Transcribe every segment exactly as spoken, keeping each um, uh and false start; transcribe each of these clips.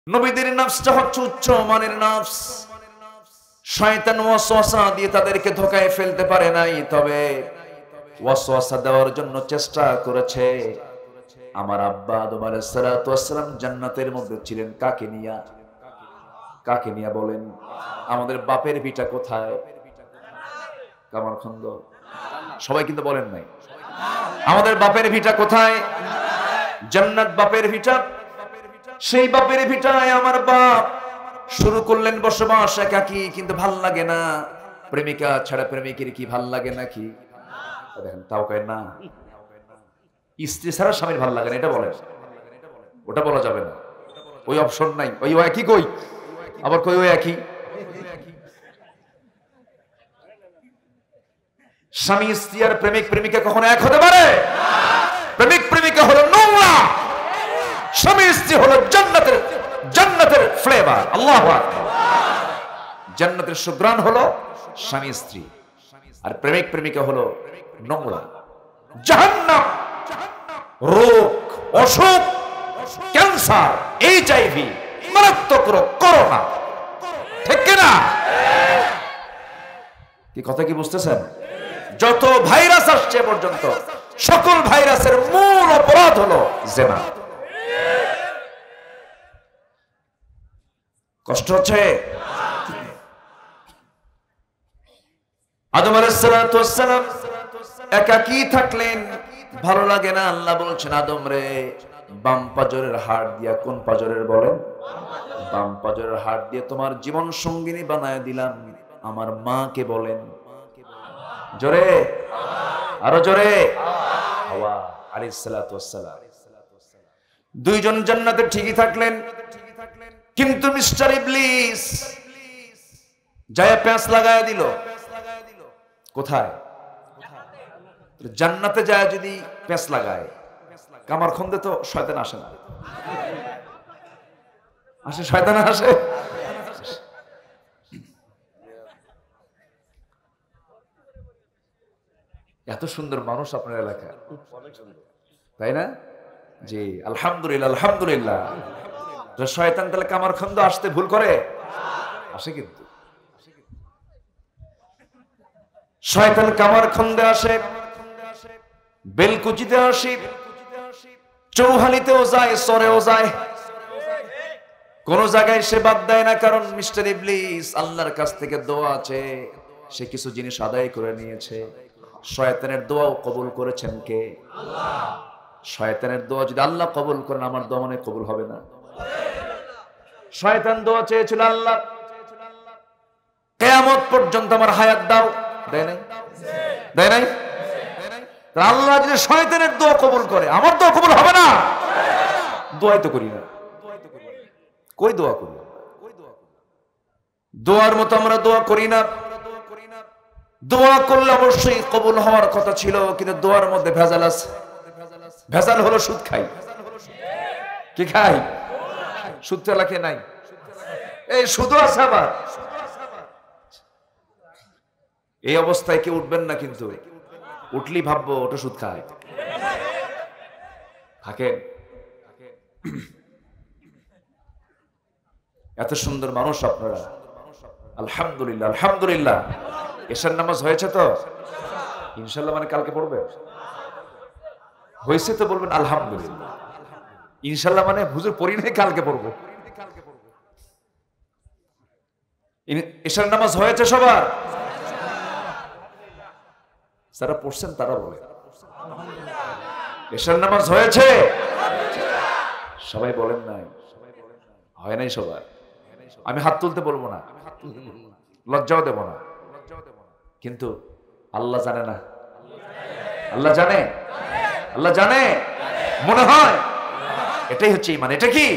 নবীদের নফসটা হচ্ছে উচ্চ মানের নফস। শয়তান ওয়াসওয়াসা দিয়ে তাদেরকে ধোঁকায় ফেলতে পারে নাই, তবে ওয়াসওয়াসা দেওয়ার জন্য চেষ্টা করেছে। আমার আব্বা আদম আলাইহিস সালাতু ওয়াস সালাম জান্নাতের মধ্যে ছিলেন কাকে নিয়া? কাকে নিয়া বলেন? আমাদের বাপের ভিটা কোথায়? কামারখন্দ। সবাই কিন্তু বলেন নাই। আমাদের বাপের ভিটা কোথায়? জান্নাত বাপের ভিটা। সেই বাপের ভিটায় আমার বাপ শুরু করলেন বসবাস একাকী, কিন্তু ভাল লাগে না। প্রেমিকা ছাড়া প্রেমিকের কি ভাল লাগে নাকি? দেখেন তাও কয় না। স্ত্রী ছাড়া স্বামীর ভাল লাগে না, এটা বলে। ওটা বলা যাবে না, ওই অপশন নাই। ওই একই কই, আবার কই ওই একই। স্বামী স্ত্রী আর প্রেমিক প্রেমিকা কখনো এক হতে পারে? প্রেমিক প্রেমিকা হলো নোংরা, স্বামী স্ত্রী হলো জান্নাতের জান্নাতের ফ্লেভার। আল্লাহু আকবার। জান্নাতের সুঘ্রাণ হলো স্বামী স্ত্রী, আর প্রেমিক প্রেমিকা হলো নোংরা। জাহান্নাম, রোগ, অসুখ, ক্যান্সার, এইচআইভি, মারাত্মক রোগ, করোনা। ঠিক কিনা? কি কথা কি বুঝতেছেন? যত ভাইরাস আসছে পর্যন্ত সকল ভাইরাসের মূল অপরাধ হলো জিনা। কষ্ট হচ্ছে? আদম আলাইহিস সালাতু ওয়াস সালাম একাকী থাকলেন, ভালো লাগে না। আল্লাহ বলছেন, আদম রে, বাম পাজরের হাড় দিয়া, কোন পাজরের বলেন? বাম পাজরের হাড় দিয়ে তোমার জীবন সঙ্গিনী বানায় দিলাম। আমার মাকে বলেন জোরে, আরো জোরে। হাওয়া আলাইহিস সালাতু ওয়াস সালাম। দুইজন জান্নাতে ঠিকই থাকলেন, কিন্তু মিস্টার ইবলিস যায় প্যাঁচ লাগায় দিল। কোথায়? জান্নাতে যায় যদি প্যাঁচ লাগায়, কামার খন্দে তো শয়তান আসে না। আসে? শয়তান আসে? এত সুন্দর মানুষ আপনার এলাকায়, তাই না? জি, আলহামদুলিল্লাহ আলহামদুলিল্লাহ। শয়তান তাহলে কামার খন্দ আসতে ভুল করে? আসে, কিন্তু শয়তান কামার খন্দে আসে, বেলকুচিতে আসে, চৌহালিতেও যায়, সরেও যায়, কোন জায়গায় সে বাদ দেয় না। কারণ মিস্টার ইবলিস আল্লাহর কাছ থেকে দোয়া আছে, সে কিছু জিনিস আদায় করে নিয়েছে। শয়তানের দোয়াও কবুল করেছেন কে? আল্লাহ। শয়তানের দোয়া যদি আল্লাহ কবুল করেন, আমার দোয়া মনে কবুল হবে না? শয়তান দোয়া চেয়েছিল, আল্লাহ কিয়ামত পর্যন্ত আমার হায়াত দাও, দেয় নাই? দেয় নাই? আল্লাহ যদি শয়তানের দোয়া কবুল করে, আমার দোয়া কবুল হবে না? দোয়াই তো করি না। কই দোয়া করি? দোয়ার মতো আমরা দোয়া করি না। দোয়া করলে অবশ্যই কবুল হওয়ার কথা ছিল, কিন্তু দোয়ার মধ্যে ভেজাল আছে। ভেজাল হলো সুদ খাই। কি খাই? সুদ চালাকে নাই, এই সুদ আছে আবার। এই অবস্থায় কেউ উঠবেন না, কিন্তু উঠলি ভাববো ওটা সুদ খায়। থাকেন। এত সুন্দর মানুষ আপনারা, আলহামদুলিল্লাহ আলহামদুলিল্লাহ। এশার নামাজ হয়েছে তো ইনশাল্লাহ, মানে কালকে পড়বে? হয়েছে তো বলবেন আলহামদুলিল্লাহ। ইনশাল্লাহ মানে হুজুর পড়ি নাই, কালকে পড়বো। এশার নামাজ হয়েছে সবার? যারা পড়ছেন তারা বলে এশার নামাজ হয়েছে? সবাই বলেন নাই? হয় নাই সবার। আমি হাত তুলতে বলবো না, লজ্জাও দেব না, কিন্তু আল্লাহ জানে না? আল্লাহ জানে? আল্লাহ জানে মনে হয়? এটাই হচ্ছে ঈমান। এটা কি?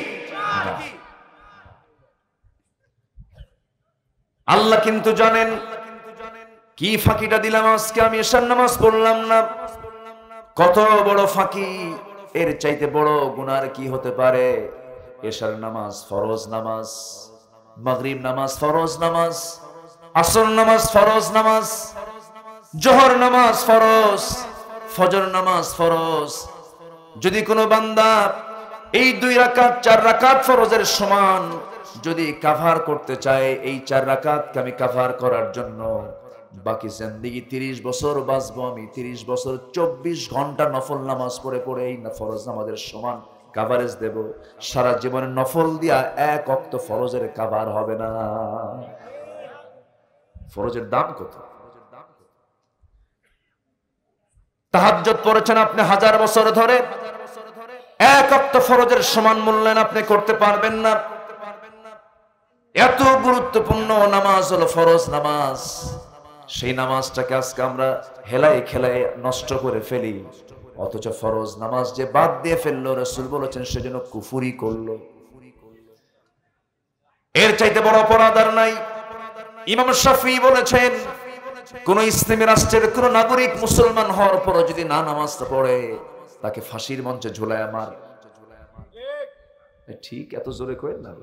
আল্লাহ কিন্তু জানেন। কি ফাঁকিটা দিলাম আজকে, আমি এশার নামাজ পড়লাম না। কত বড় ফাঁকি! এর চাইতে বড় গুনার কি হতে পারে? এশার নামাজ ফরজ নামাজ, মাগরিব নামাজ ফরজ নামাজ, আসর নামাজ ফরজ নামাজ, জোহর নামাজ ফরজ, ফজর নামাজ ফরজ। যদি কোনো বান্দা এই দুই রাকাত চার রাকাত ফরজের সমান যদি কাভার করতে চায়, এই চার রাকাতকে আমি কাভার করার জন্য বাকি জিন্দেগি তিরিশ বছর বাঁচবো আমি, তিরিশ বছর চব্বিশ ঘন্টা নফল নামাজ পড়ে পড়ে এই ফরজ নামাজের সমান কাভারেজ দেব। সারা জীবনে নফল দিয়া এক ওয়াক্ত ফরজের কাভার হবে না। ফরজের দাম কত? তাহাজ্জুদ পড়েছেন আপনি হাজার বছর ধরে, এক ওয়াক্ত ফরজের সমান মূল্যায়ন আপনি করতে পারবেন না। এত গুরুত্বপূর্ণ নামাজ হলো ফরজ নামাজ, সেই নামাজটাকে আজকে আমরা হেলায় খেলায় নষ্ট করে ফেলি। অথচ ফরজ নামাজ যে বাদ দিয়ে ফেললো, রাসূল বলেছেন সেজন্য কুফরি করলো। এর চাইতে বড় অপরাধ আর নাই। ইমাম শাফিঈ বলেছেন, কোন ইসলামী রাষ্ট্রের কোন নাগরিক মুসলমান হওয়ার পর যদি না নামাজটা পড়ে, তাকে ফাঁসির মঞ্চে ঝুলায় মার। ঠিক এত জোরে করেন না,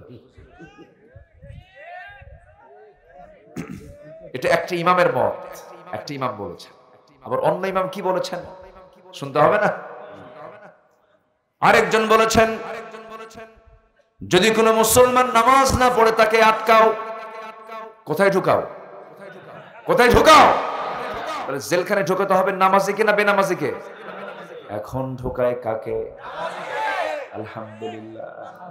এটা একটা ইমামের মত, একটা ইমাম বলেছেন। আবার অন্য ইমাম কি বলেছেন শুনতে হবে না? আরেকজন বলেছেন, যদি কোন মুসলমান নামাজ না পড়ে তাকে আটকাও। কোথায় ঢুকাও? কোথায় ঢুকাও? জেলখানে ঢুকাতে হবে নামাজিকে না বেনামাজিকে? এখন ঢুকায় কাকে? আলহামদুলিল্লাহ।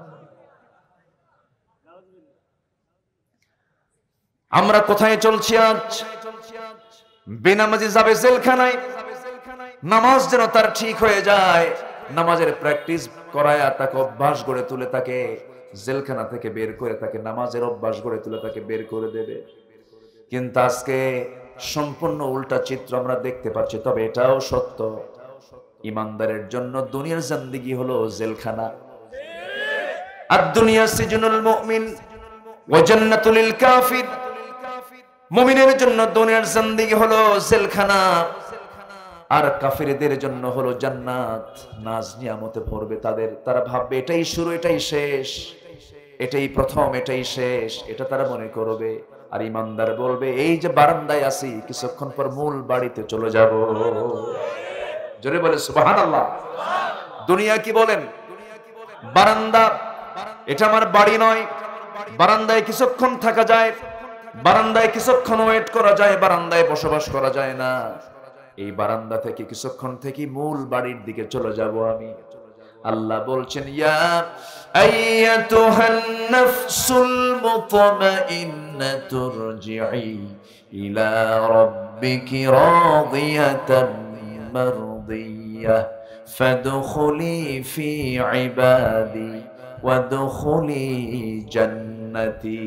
আমরা কোথায় চলছি আজ? বেনামাজি যাবে জেলখানায়, নামাজ যেন তার ঠিক হয়ে যায়, নামাজের প্র্যাকটিস করায় তাকে অভ্যাস গড়ে তুলে তাকে জেলখানা থেকে বের করে তাকে নামাজের অভ্যাস গড়ে তুলে তাকে বের করে দেবে। কিন্তু আজকে সম্পূর্ণ উল্টা চিত্র আমরা দেখতে পাচ্ছি। তবে এটাও সত্য, ইমানদারের জন্য দুনিয়ার জিন্দেগি হলো জেলখানা। আর দুনিয়া সিজনুল মুমিন ওয়া জান্নাতুল লিল কাফির। মুমিনের জন্য দুনিয়ার জিন্দেগি হলো জেলখানা, আর কাফিরদের জন্য হলো জান্নাত। নাজ নিয়ামতে ভরবে তাদের, তারা ভাববে এটাই শুরু, এটাই শেষ, এটাই প্রথম, এটাই শেষ, এটা তারা মনে করবে। আর ইমানদার বলবে এই যে বারান্দায় আছি, কিছুক্ষণ পর মূল বাড়িতে চলে যাব। জোরে বলে সুবহানাল্লাহ। দুনিয়া কি বলেন? বারান্দা, এটা আমার বাড়ি নয়। বারান্দায় কিছুক্ষণ থাকা যায়, বারান্দায় কিছুক্ষণ ওয়েট করা যায়, বারান্দায় বসবাস করা যায় না। এই বারান্দা থেকে কিছুক্ষণ থেকে মূল বাড়ির দিকে চলে যাব আমি। আল্লাহ বলছেন, ইয়া আইয়াতুহান নাফসুল মুতমাইন্নাতুর রজিই ইলা রাব্বিকি রাদিয়াতাম মারদিয়াহ ফাদখুলি ফি ইবাদি ওয়াদখুলি জান্নাতি।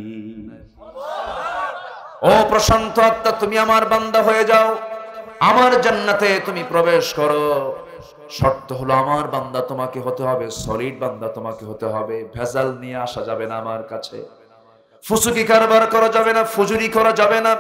ও প্রশান্ত আত্মা, তুমি আমার বান্দা হয়ে যাও, আমার জান্নাতে তুমি প্রবেশ করো। শর্ত হলো আমার বান্দা তোমাকে হতে হবে, সলিড বান্দা তোমাকে হতে হবে। ভেজাল নিয়ে আসা যাবে না আমার কাছে, ফুসুকি কারবার করা যাবে না, ফুজুরি করা যাবে না,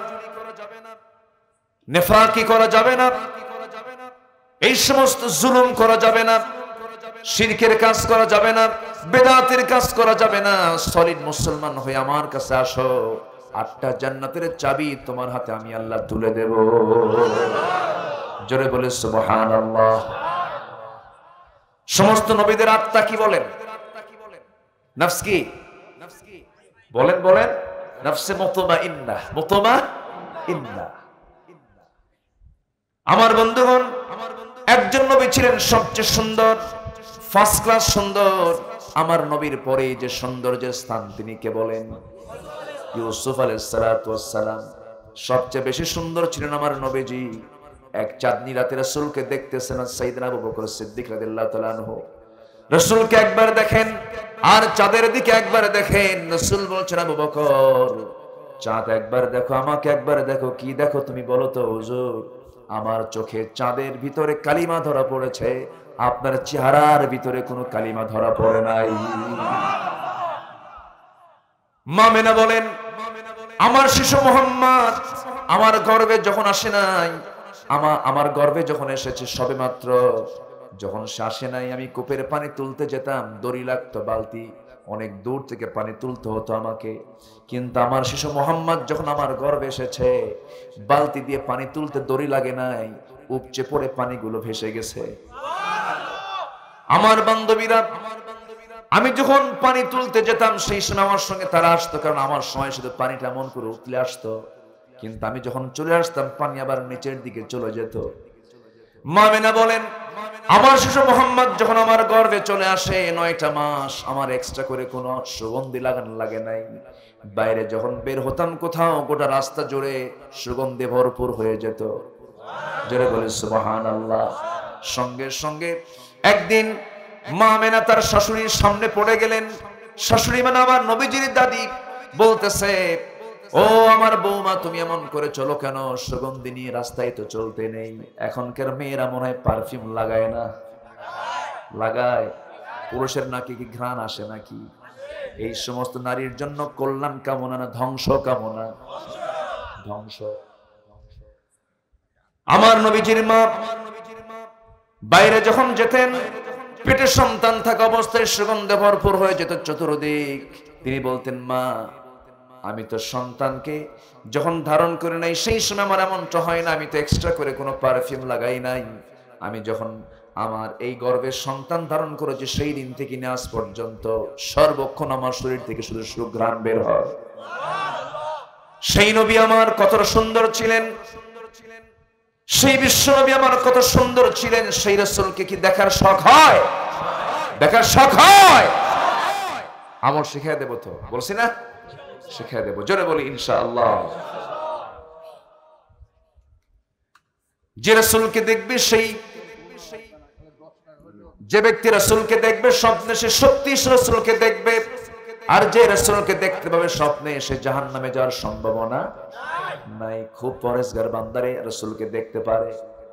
নেফাকি করা যাবে না, এই সমস্ত জুলুম করা যাবে না, শিরকের কাজ করা যাবে না, বেদাতের কাজ করা যাবে না। সলিড মুসলমান হয়ে আমার কাছে আসো, আটটা জান্নাতের চাবি তোমার হাতে আমি আল্লাহ তুলে দেব। জোরে বলে সুবহানাল্লাহ। সমস্ত নবীদের আত্মা কি বলেন? নফস কি বলেন? বলেন নফসে মুতমাইন্নাহ, মুতমাইন্নাহ। আমার বন্ধুগণ, একজন নবী ছিলেন সবচেয়ে সুন্দর, ফার্স্ট ক্লাস সুন্দর। আমার নবীর পরে যে সৌন্দর্যের স্থান তিনি কে বলেন? ইউসুফ আলাইহিস সালাতু ওয়াস সালাম। সবচেয়ে বেশি সুন্দর ছিলেন আমার নবীজি। এক চাঁদনি রাতে রাসূলকে দেখতেছেন সাইয়েদনা আবু বকর সিদ্দিক রাদিয়াল্লাহু তাআলা আনহু। রাসূলকে একবার দেখেন আর চাঁদের দিকে একবার দেখেন। রাসূল বলছেন, আবু বকর, চাঁদ একবার দেখো, আমাকে একবার দেখো। কি দেখো তুমি বলো তো হুজুর? আমার চোখে চাঁদের ভিতরে কালিমা ধরা পড়েছে, আপনার চেহারার ভিতরে কোনো কালিমা ধরা পড়ে নাই। মা মেনা বলেন, আমার শিশু মুহাম্মদ আমার গর্ভে যখন আসে নাই, আমার আমার গর্ভে যখন এসেছে সবে মাত্র, যখন সে আসে নাই আমি কূপের পানি তুলতে যেতাম, দড়ি লাগতো, বালতি, অনেক দূর থেকে পানি তুলতে হতো আমাকে। কিন্তু আমার শিশু মুহাম্মদ যখন আমার গর্ভে এসেছে, বালতি দিয়ে পানি তুলতে দড়ি লাগে নাই, উপচে পড়ে পানিগুলো ভেসে গেছে। আমার বান্ধবীরা আমি যখন পানি তুলতে যেতাম সেই সময় আমার সঙ্গে তারা আসতো, কারণ আমার সময় শুধু পানিটা এমন করে উতলে আসতো, কিন্তু আমি যখন চলে আসতাম পানি আবার নিচের দিকে চলে যেত। মা আমিনা বলেন, আমার শিশু মোহাম্মদ যখন আমার গর্ভে চলে আসে নয়টা মাস, আমার এক্সট্রা করে কোনো সুগন্ধি লাগানো লাগে নাই। বাইরে যখন বের হতাম কোথাও, গোটা রাস্তা জুড়ে সুগন্ধি ভরপুর হয়ে যেত। জোরে বলে সুবহানাল্লাহ। সঙ্গে সঙ্গে একদিন মা আমিনা তার শাশুড়ির সামনে পড়ে গেলেন। শাশুড়ি মানে আমার নবীজির দাদি, বলতেছে, ও আমার বৌমা, তুমি এমন করে চলো কেন? সুগন্ধি নিয়ে রাস্তায় তো চলতে নেই। এখনকার মেয়েরা মনে হয় পারফিউম লাগায় না? লাগায়। পুরুষের নাকি কি ঘ্রাণ আসে নাকি? এই সমস্ত নারীর জন্য কল্যাণ কামনা না ধ্বংস কামনা? ধ্বংস। আমার নবীজির মা বাইরে যখন যেতেন, পেটে সন্তান থাকা অবস্থায় সুগন্ধে ভরপুর হয়ে যেত চতুর্দিক। তিনি বলতেন, মা, আমি তো সন্তানকে যখন ধারণ করে নাই সেই সময় আমার এমনটা হয় না, আমি তো এক্সট্রা করে কোনো পারফিউম লাগাই নাই। আমি যখন আমার এই গর্ভের সন্তান ধারণ করেছি সেই দিন থেকে নিয়ে আজ পর্যন্ত সর্বক্ষণ আমার শরীর থেকে শুধু সুঘ্রাণ বের হয়। সেই নবী আমার কতটা সুন্দর ছিলেন, সেই বিশ্ব নবী আমার কত সুন্দর ছিলেন। সেই রাসূলকে কি দেখার শখ হয়? দেখার শখ হয়? আমল শিখিয়ে দেব তো, বলছি না? শিখিয়ে দেব, জোরে বলি ইনশাআল্লাহ। যে রাসূলকে দেখবে, সেই যে ব্যক্তি রাসূলকে দেখবে স্বপ্নে, সে সত্যি রাসূলকে দেখবে। আর যে রাসূলকে দেখতে পাবে স্বপ্নে, সে জাহান্নামে যাওয়ার সম্ভাবনা নাই। খুব পরেশগার বান্দারে রাসূলকে দেখতে পারে।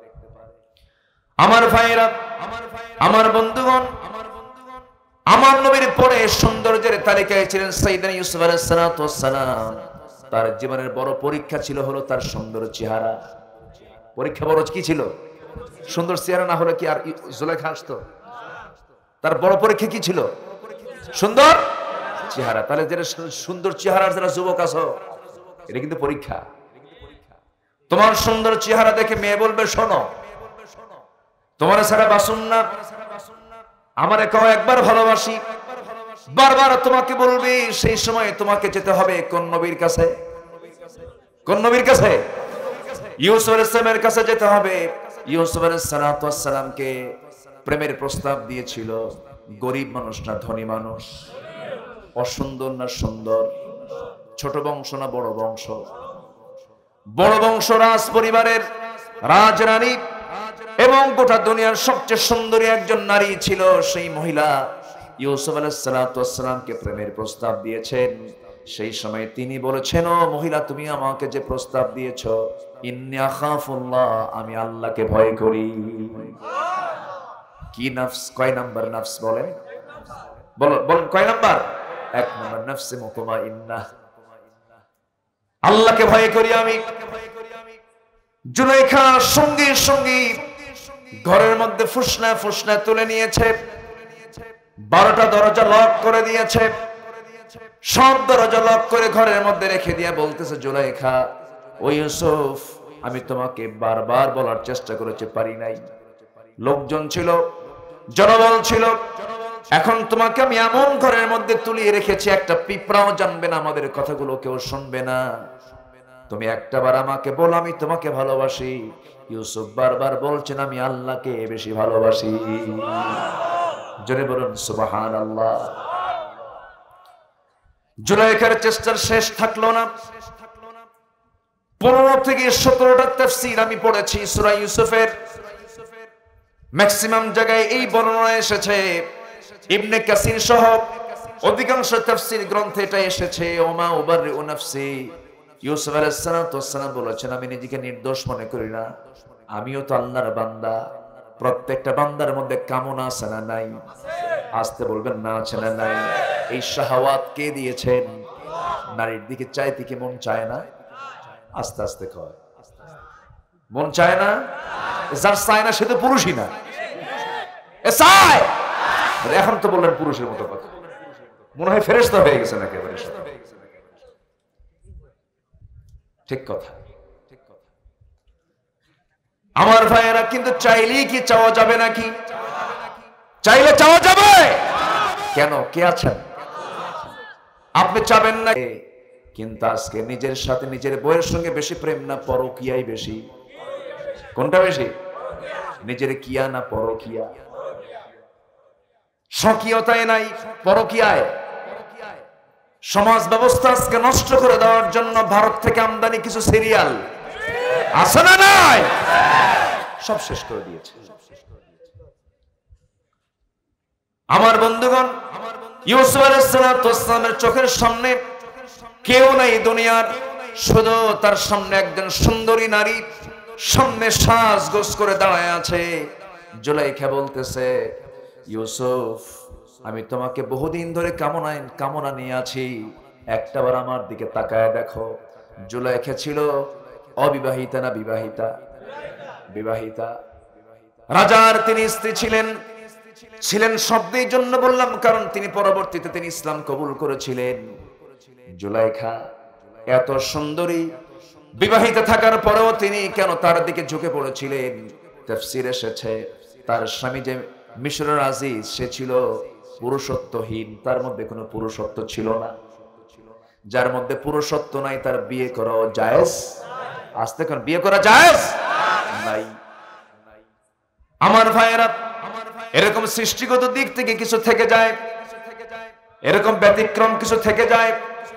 আমার ভাইরা, আমার বন্ধুগণ, আমার নবীর পরে সৌন্দর্যের তালিকায় ছিলেন সাইয়েদনা ইউসুফ আলাইহিস সালাতু ওয়াস সালাম। তার জীবনের বড় পরীক্ষা ছিল হলো তার সুন্দর চেহারা। পরীক্ষা বড় কি ছিল? সুন্দর চেহারা না হলে কি আর জুলেখা আসতো? তার বড় পরীক্ষা কি ছিল? সুন্দর চেহারা। তাহলে যারা সুন্দর চেহারার যারা যুবক আছো, এটা কিন্তু পরীক্ষা। তোমার সুন্দর চেহারা দেখে মেয়ে বলবে, শোনো, তোমার ছাড়া বাসুন না, আমারে কও একবার ভালোবাসি, বারবার তোমাকে বলবি। সেই সময় তোমাকে যেতে হবে কোন নবীর কাছে? কোন নবীর কাছে? ইউসুফ আলাইহিস সালামের কাছে যেতে হবে। ইউসুফ আলাইহিস সালাতু ওয়াস সালামকে প্রেমের প্রস্তাব দিয়েছিল গরিব মানুষ না ধনী মানুষ? অসুন্দর না সুন্দর? ছোট বংশ না বড় বংশ? বড় বংশ, রাজ পরিবারের রাজরানী এবং গোটা দুনিয়ার সবচেয়ে সুন্দরী একজন নারী ছিল। সেই মহিলা ইউসুফ আলাইহিস সালাতু ওয়াস সালামকে প্রেমের প্রস্তাব দিয়েছেন। সেই সময় তিনি বলেছেন, ও মহিলা, তুমি আমাকে যে প্রস্তাব দিয়েছো, ইন্নী আখাফুল্লাহ, আমি আল্লাহকে ভয় করি। কি নফস? কয় নাম্বার নফস বলেন? বলো বলেন, কয় নাম্বার? এক নাম্বার, নফসে মুতমাইন্নাহ। আল্লাহকে ভয় করি আমি। জুলাইখা সঙ্গী সঙ্গী ঘরের মধ্যে ফুসনা ফুসনা তুলে নিয়েছে, বারোটা দরজা লক করে দিয়েছে, সব দরজা লক করে ঘরের মধ্যে রেখে দিয়ে বলতেছে, জুলাইখা, ও ইউসুফ, আমি তোমাকে বারবার বলার চেষ্টা করেছি, পারি নাই। লোকজন ছিল, জনবল ছিল, এখন তোমাকে আমি এমন ঘরের মধ্যে তুলিয়ে রেখেছি, একটা পিঁপড়াও জানবে না, আমাদের কথাগুলো কেউ শুনবে না। তুমি একটা বার আমাকে বল, আমি তোমাকে ভালোবাসি। ইউসুফ বারবার বলছেন, আমি আল্লাহকে বেশি ভালোবাসি। জোরে বলুন সুবহানাল্লাহ। জুলাইখার চেষ্টার শেষ থাকলো না। পনেরো থেকে সতেরোটা তাফসীর আমি পড়েছি সূরা ইউসুফের। ম্যাক্সিমাম জায়গায় এই বর্ণনা এসেছে, ইবনে কাসির সহ অধিকাংশ তাফসীর গ্রন্থে এটা এসেছে, ওমা উবাররিউ নাফসি। ইউসুফ আলাইহিস সালাতু ওয়াস সালাম বলেছেন, আমি নিজেকে নির্দোষ মনে করি না, আমিও তো আল্লাহর বান্দা। প্রত্যেকটা বান্দার মধ্যে কামনা আছে না নাই? আসতে বলবেন না, আছে না নাই? এই শাহওয়াত কে দিয়েছেন? নারীর দিকে চাইতে কি মন চায় না? আস্তে আস্তে কয়, মন চায় না? যার চায় না সে তো পুরুষই না। এ চায়। এখন তো বললেন পুরুষের মতো কথা, মনে হয় ফেরেশতা হয়ে গেছে নাকি একেবারে। ঠিক কথা। আমার ভাইয়েরা, কিন্তু চাইলেই কি চাওয়া যাবে নাকি? চাইলে চাওয়া যাবে? কেন? কে আছেন? আপনি চাবেন না, কিন্তু আজকে নিজের সাথে নিজের বউয়ের সঙ্গে বেশি প্রেম না পরকিয়াই বেশি? কোনটা বেশি? নিজের কিয়া না পরকিয়া? স্বকীয়তায় নাই, পরকিয়ায়। সমাজ ব্যবস্থা আজকে নষ্ট করে দেওয়ার জন্য ভারত থেকে আমদানি কিছু সিরিয়াল আছে না নাই? সব শেষ করে দিয়েছে। আমার বন্ধুগণ, ইউসুফ আলাইহিস সালামের চোখের সামনে কেউ নাই দুনিয়ার, শুধু তার সামনে একজন সুন্দরী নারী সামনে সাজগোজ করে দাঁড়ায় আছে। জুলাইখা বলতেছে, ইউসুফ, আমি তোমাকে বহুদিন ধরে কামনায় কামনা নিয়ে আছি, একটাবার আমার দিকে তাকায় দেখো। জুলাইখা ছিল অবিবাহিতা না বিবাহিতা? বিবাহিতা। রাজার তিনি স্ত্রী ছিলেন। ছিলেন শব্দের জন্য বললাম, কারণ তিনি পরবর্তীতে তিনি ইসলাম কবুল করেছিলেন। জুলাইখা এত সুন্দরী, বিবাহিতা থাকার পরেও তিনি কেন তার দিকে ঝুঁকে পড়েছিলেন? তাফসীর এসেছে, তার স্বামী যে মিশরের আজিজ, সে ছিল পুরুষত্বহীন, তার মধ্যে কোনো পুরুষত্ব ছিল না। যার মধ্যে পুরুষত্ব নাই তার বিয়ে করা জায়েজ? আজকে কোন বিয়ে করা জায়েজ নাই। আমার ভাইয়েরা, এরকম সৃষ্টিগত দিক থেকে কিছু থেকে যায়, এরকম ব্যতিক্রম কিছু থেকে যায়।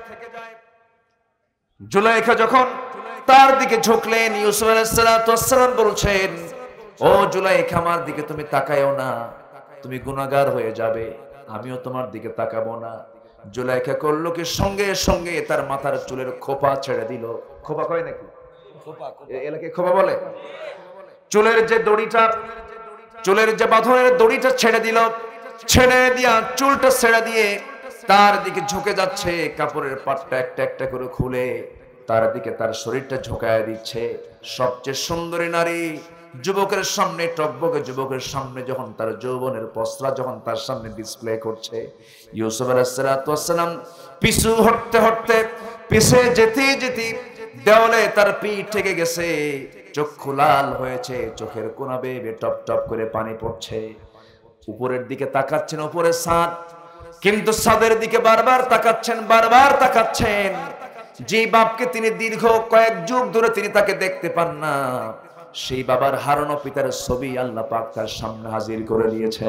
জুলাইখা যখন তার দিকে ঝুঁকলেন, ইউসুফ আলাইহিস সালাম বলছেন, ও জুলাইখা, আমার দিকে তুমি তাকায়ও না, তুমি গুনাহগার হয়ে যাবে, আমিও তোমার দিকে তাকাবো না। জুলাইখা করলো কি, সঙ্গে সঙ্গে তার মাথার চুলের খোপা ছেড়ে দিল। খোপা কয় নাকি? এলাকায় খোপা বলে। চুলের যে দড়িটা, চুলের যে বাঁধনের দড়িটা ছেড়ে দিল। ছেড়ে দিয়া চুলটা ছেড়ে দিয়ে তার দিকে ঝুঁকে যাচ্ছে, কাপড়ের পাটটা একটা একটা করে খুলে তার দিকে তার শরীরটা ঝুঁকায় দিচ্ছে। সবচেয়ে সুন্দরী নারী যুবকের সামনে, টকবকে যুবকের সামনে যখন তার যৌবনের পসরা যখন তার সামনে ডিসপ্লে করছে, ইউসুফ আলাইহিস সালাম পিছু হটতে হটতে, পিছে যেতে যেতে দেওয়ালে তার পিঠ থেকে গেছে, চক্ষু লাল হয়েছে, চোখের কোনা বেয়ে টপ টপ করে পানি পড়ছে। উপরের দিকে তাকাচ্ছেন, উপরে ছাদ, কিন্তু ছাদের দিকে বারবার তাকাচ্ছেন, বারবার তাকাচ্ছেন। যে বাপকে তিনি দীর্ঘ কয়েক যুগ ধরে তিনি তাকে দেখতে পান না, সেই বাবার হারানো পিতার ছবি আল্লাহ পাক তার সামনে হাজির করে দিয়েছে।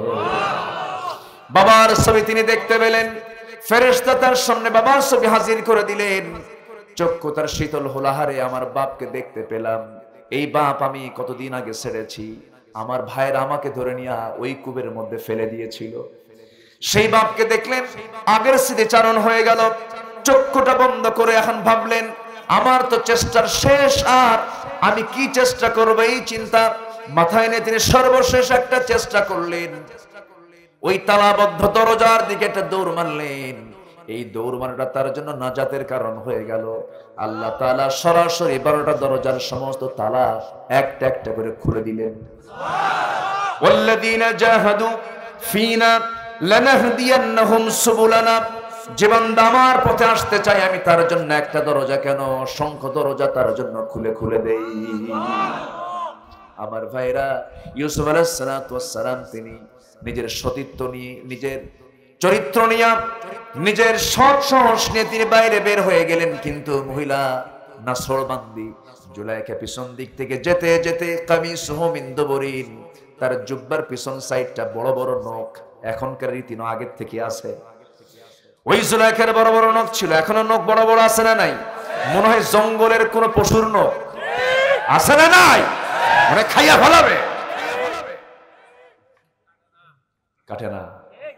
বাবার ছবি তিনি দেখতে পেলেন, ফেরেশতা তার সামনে বাবার ছবি হাজির করে দিলেন। চক্ষু তার শীতল হোলাহারে আমার বাপকে দেখতে পেলাম। এই বাপ আমি কতদিন আগে ছেড়েছি, আমার ভাইয়ের আমাকে ধরে নিয়ে ওই কূপের মধ্যে ফেলে দিয়েছিল। সেই বাপকে দেখলেন, আগের স্মৃতিচারণ হয়ে গেল। চক্ষুটা বন্ধ করে এখন ভাবলেন, আমার তো চেষ্টার শেষ, আর আমি কি চেষ্টা করব এই চিন্তা মাথায় নিয়ে তিনি সর্বশেষ একটা চেষ্টা করলেন। ওই তালাবদ্ধ দরজার দিকে একটা দৌড় মারলেন। এই দৌড় মারাটা তার জন্য নাজাতের কারণ হয়ে গেল। আল্লাহ তাআলা সরাসরি বারোটা দরজার সমস্ত তালা একটা একটা করে খুলে দিলেন। ওয়াল্লাযীনা জাহাদু ফীনা লানাহদিয়ান্নাহুম সুবুলানা, যে বান্দা আমার পথে আসতে চায় আমি তার জন্য একটা দরজা কেন অসংখ্য দরজা তার জন্য খুলে খুলে দেই। আমার ভাইরা, ইউসুফ আলাইহিস সালাম তিনি নিজের সতীত্ব নিয়ে, নিজের চরিত্র নিয়ে, নিজের সৎ সাহস নিয়ে তিনি বাইরে বের হয়ে গেলেন। কিন্তু মহিলা নাসরবান্দি জুলাইখা পিছন দিক থেকে যেতে যেতে, কামিসুহু মিন দুবুরিন, তার জুব্বার পিছন সাইডটা বড় বড় নখ, এখনকার রীতি না আগের থেকে আছে। ওই জুলাইখার বড় বড় নখ ছিল, এখনো নখ বড় বড় আছে না নাই? মনে হয় জঙ্গলের কোন পশুর নখ আছে না নাই? মানে খাইয়া ফেলাবে, কাটে না।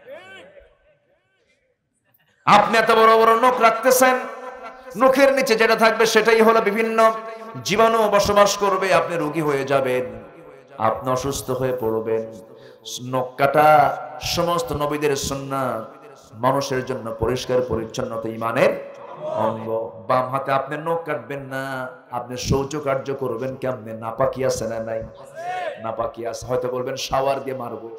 আপনি এত বড় বড় নখ রাখতেছেন, নখের নিচে যেটা থাকবে সেটাই হলো বিভিন্ন জীবাণু বসবাস করবে, আপনি রোগী হয়ে যাবেন, আপনি অসুস্থ হয়ে পড়বেন। নখ কাটা সমস্ত নবীদের সুন্নাত, মানুষের জন্য পরিষ্কার পরিচ্ছন্নতা ঈমানের অঙ্গ। বাম হাতে আপনি নখ কাটবেন না, আপনি শৌচ কার্য করবেন কেমনে? নাপাকি আছে না নাই? নাপাকি আছে, হয়তো বলবেন শাওয়ার দিয়ে মারবো।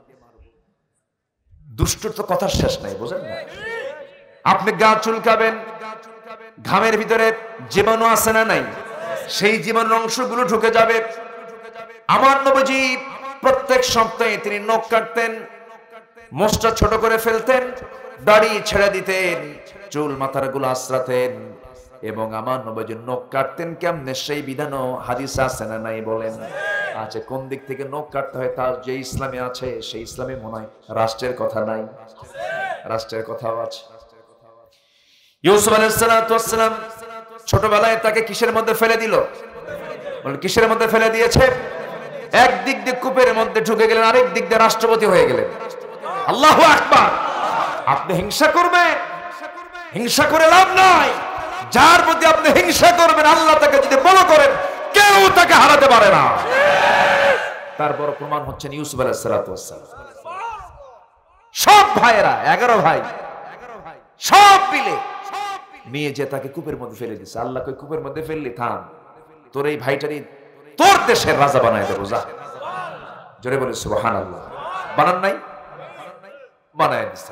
দুষ্টুর তো কথা শেষ নাই, বুঝেন না? আপনি গা চুলকাবেন, ঘামের ভিতরে জীবাণু আছে না নাই? সেই জীবাণুর অংশগুলো ঢুকে যাবে। আমার নবীজি প্রত্যেক সপ্তাহে তিনি নখ কাটতেন। মোষটা ছোট করে ফেলতেন, দাড়ি ছেড়ে দিতেন, চুল মাথার গুলো আশ্রাতেন, এবং আমার নবীজি নখ কাটতেন কেমনে সেই বিধানও হাদিস আছে না নাই বলেন? আছে। কোন দিক থেকে নখ কাটতে হয় তার যে ইসলামে আছে, সেই ইসলামে মনে হয় রাষ্ট্রের কথা নাই? রাষ্ট্রের কথাও আছে। ইউসুফ আলাইহিস সালাতু ওয়াস সালাম ছোটবেলায় তাকে কিসের মধ্যে ফেলে দিল? বলেন কিসের মধ্যে ফেলে দিয়েছে? এক দিক দিয়ে কূপের মধ্যে ঢুকে গেলেন, আরেক দিক দিয়ে রাষ্ট্রপতি হয়ে গেলেন। আল্লাহু আকবার। আপনি হিংসা করবেন, হিংসা করে লাভ নাই। যার প্রতি আপনি হিংসা করবেন, আল্লাহ তাকে যদি বড় করেন, কেউ তাকে হারাতে পারে না। তার বড় প্রমাণ হচ্ছেন ইউসুফ আলাইহিস সালাতু ওয়াস সালাম। সব ভাইয়েরা, এগারো ভাই, সব মিলে নিয়ে যে তাকে কূপের মধ্যে ফেলে দিচ্ছে। আল্লাহ কই কূপের মধ্যে ফেললি, থাম, তোর এই ভাইটারই তোর দেশের রাজা বানায় দেবো, যা। জোরে বলে সুবহানাল্লাহ। বানান নাই? বানায় দিচ্ছে।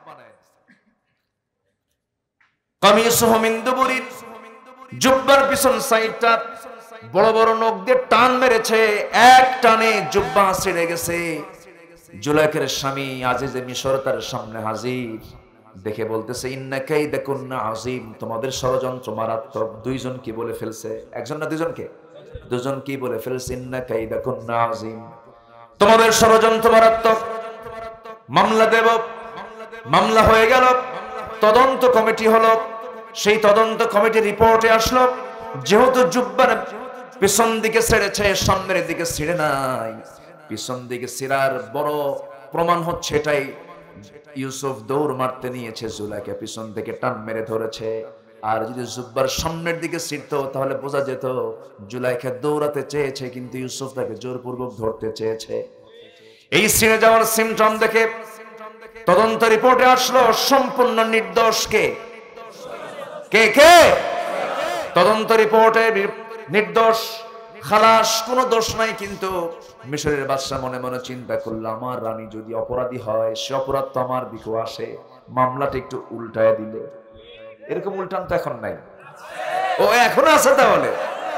কামিসুহু মিন দুবুরিন, জুব্বার পিছন সাইডটা বড় বড় নখ দিয়ে টান মেরেছে, এক টানে জুব্বা ছিঁড়ে গেছে। জুলাইখার স্বামী আজিজে মিশর তার সামনে হাজির, দেখে বলতেছে ইন্না কাইদাকুন্না আযীম, তোমাদের ষড়যন্ত্র মারাত্মক। দুইজন কি বলে ফেলছে? একজন না দুজনকে? দুজন কি বলে ফেলছে? ইন্না কাইদাকুন্না আযীম, তোমাদের ষড়যন্ত্র মারাত্মক। মামলা দেব, মামলা হয়ে গেল, তদন্ত কমিটি হলো। সেই তদন্ত কমিটি রিপোর্টে আসলো, যেহেতু জুব্বার পিছন দিকে ছেড়েছে, সামনের দিকে ছিঁড়ে নাই। পিছন দিকে ছিঁড়ার বড় প্রমাণ হচ্ছে এটাই, ইউসুফ দৌড় মারতে নিয়েছে, জুলাইখা পিছন থেকে টান মেরে ধরেছে। আর যদি জুব্বার সামনের দিকে ছিঁড়তো তাহলে বোঝা যেত জুলাইখা দৌড়াতে চেয়েছে, কিন্তু ইউসুফ তাকে জোরপূর্বক ধরতে চেয়েছে। এই ছিঁড়ে যাওয়ার সিমটম দেখে তদন্ত রিপোর্টে আসলো সম্পূর্ণ নির্দোষ। কে কে কে তদন্ত রিপোর্টে নির্দোষ, খালাস, কোনো দোষ নাই। কিন্তু মিশরের বাদশা মনে মনে চিন্তা করলো, আমার রানী যদি অপরাধী হয়, সে অপরাধ তো আমার দিকেও আসে, মামলাটা একটু উল্টায় দিলে। এরকম উল্টান তো এখন নাই। ও এখনো আছে? তাহলে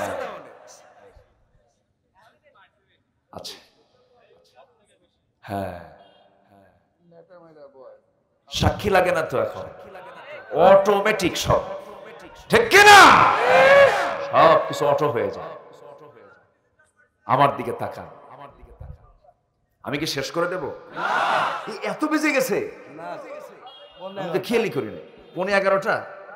আচ্ছা, হ্যাঁ, সাক্ষী লাগে না তো এখন, অটোমেটিক সব, ঠিক কিনা? সব কিছু অটো হয়ে যায়। আমার দিকে তাকান, আমি কি শেষ করে দেব? এত বেজে গেছে, খেয়ালই করিনি। পৌনে এগারোটা,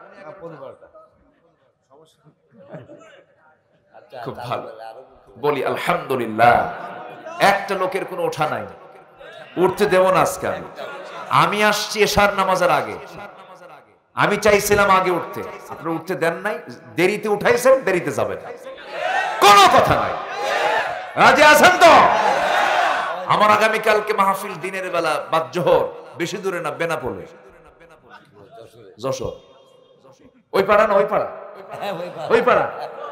খুব ভালো। বলি আলহামদুলিল্লাহ। একটা লোকের কোনো ওঠা নাই, উঠতে দেব না আজকে। আমি আমি আসছি এশার নামাজের আগে। আমি চাইছিলাম আগে উঠতে, আপনারা উঠতে দেন নাই, দেরিতে উঠাইছেন, দেরিতে যাবেন, কোনো কথা নাই। রাজি আছেন তো? আমার আগামীকালকে মাহফিল দিনের বেলা, বাদ জোহর, বেশি দূরে না, বেনাপোলে, যশোর। ওই পাড়া না ওই পাড়া? ওই পাড়া।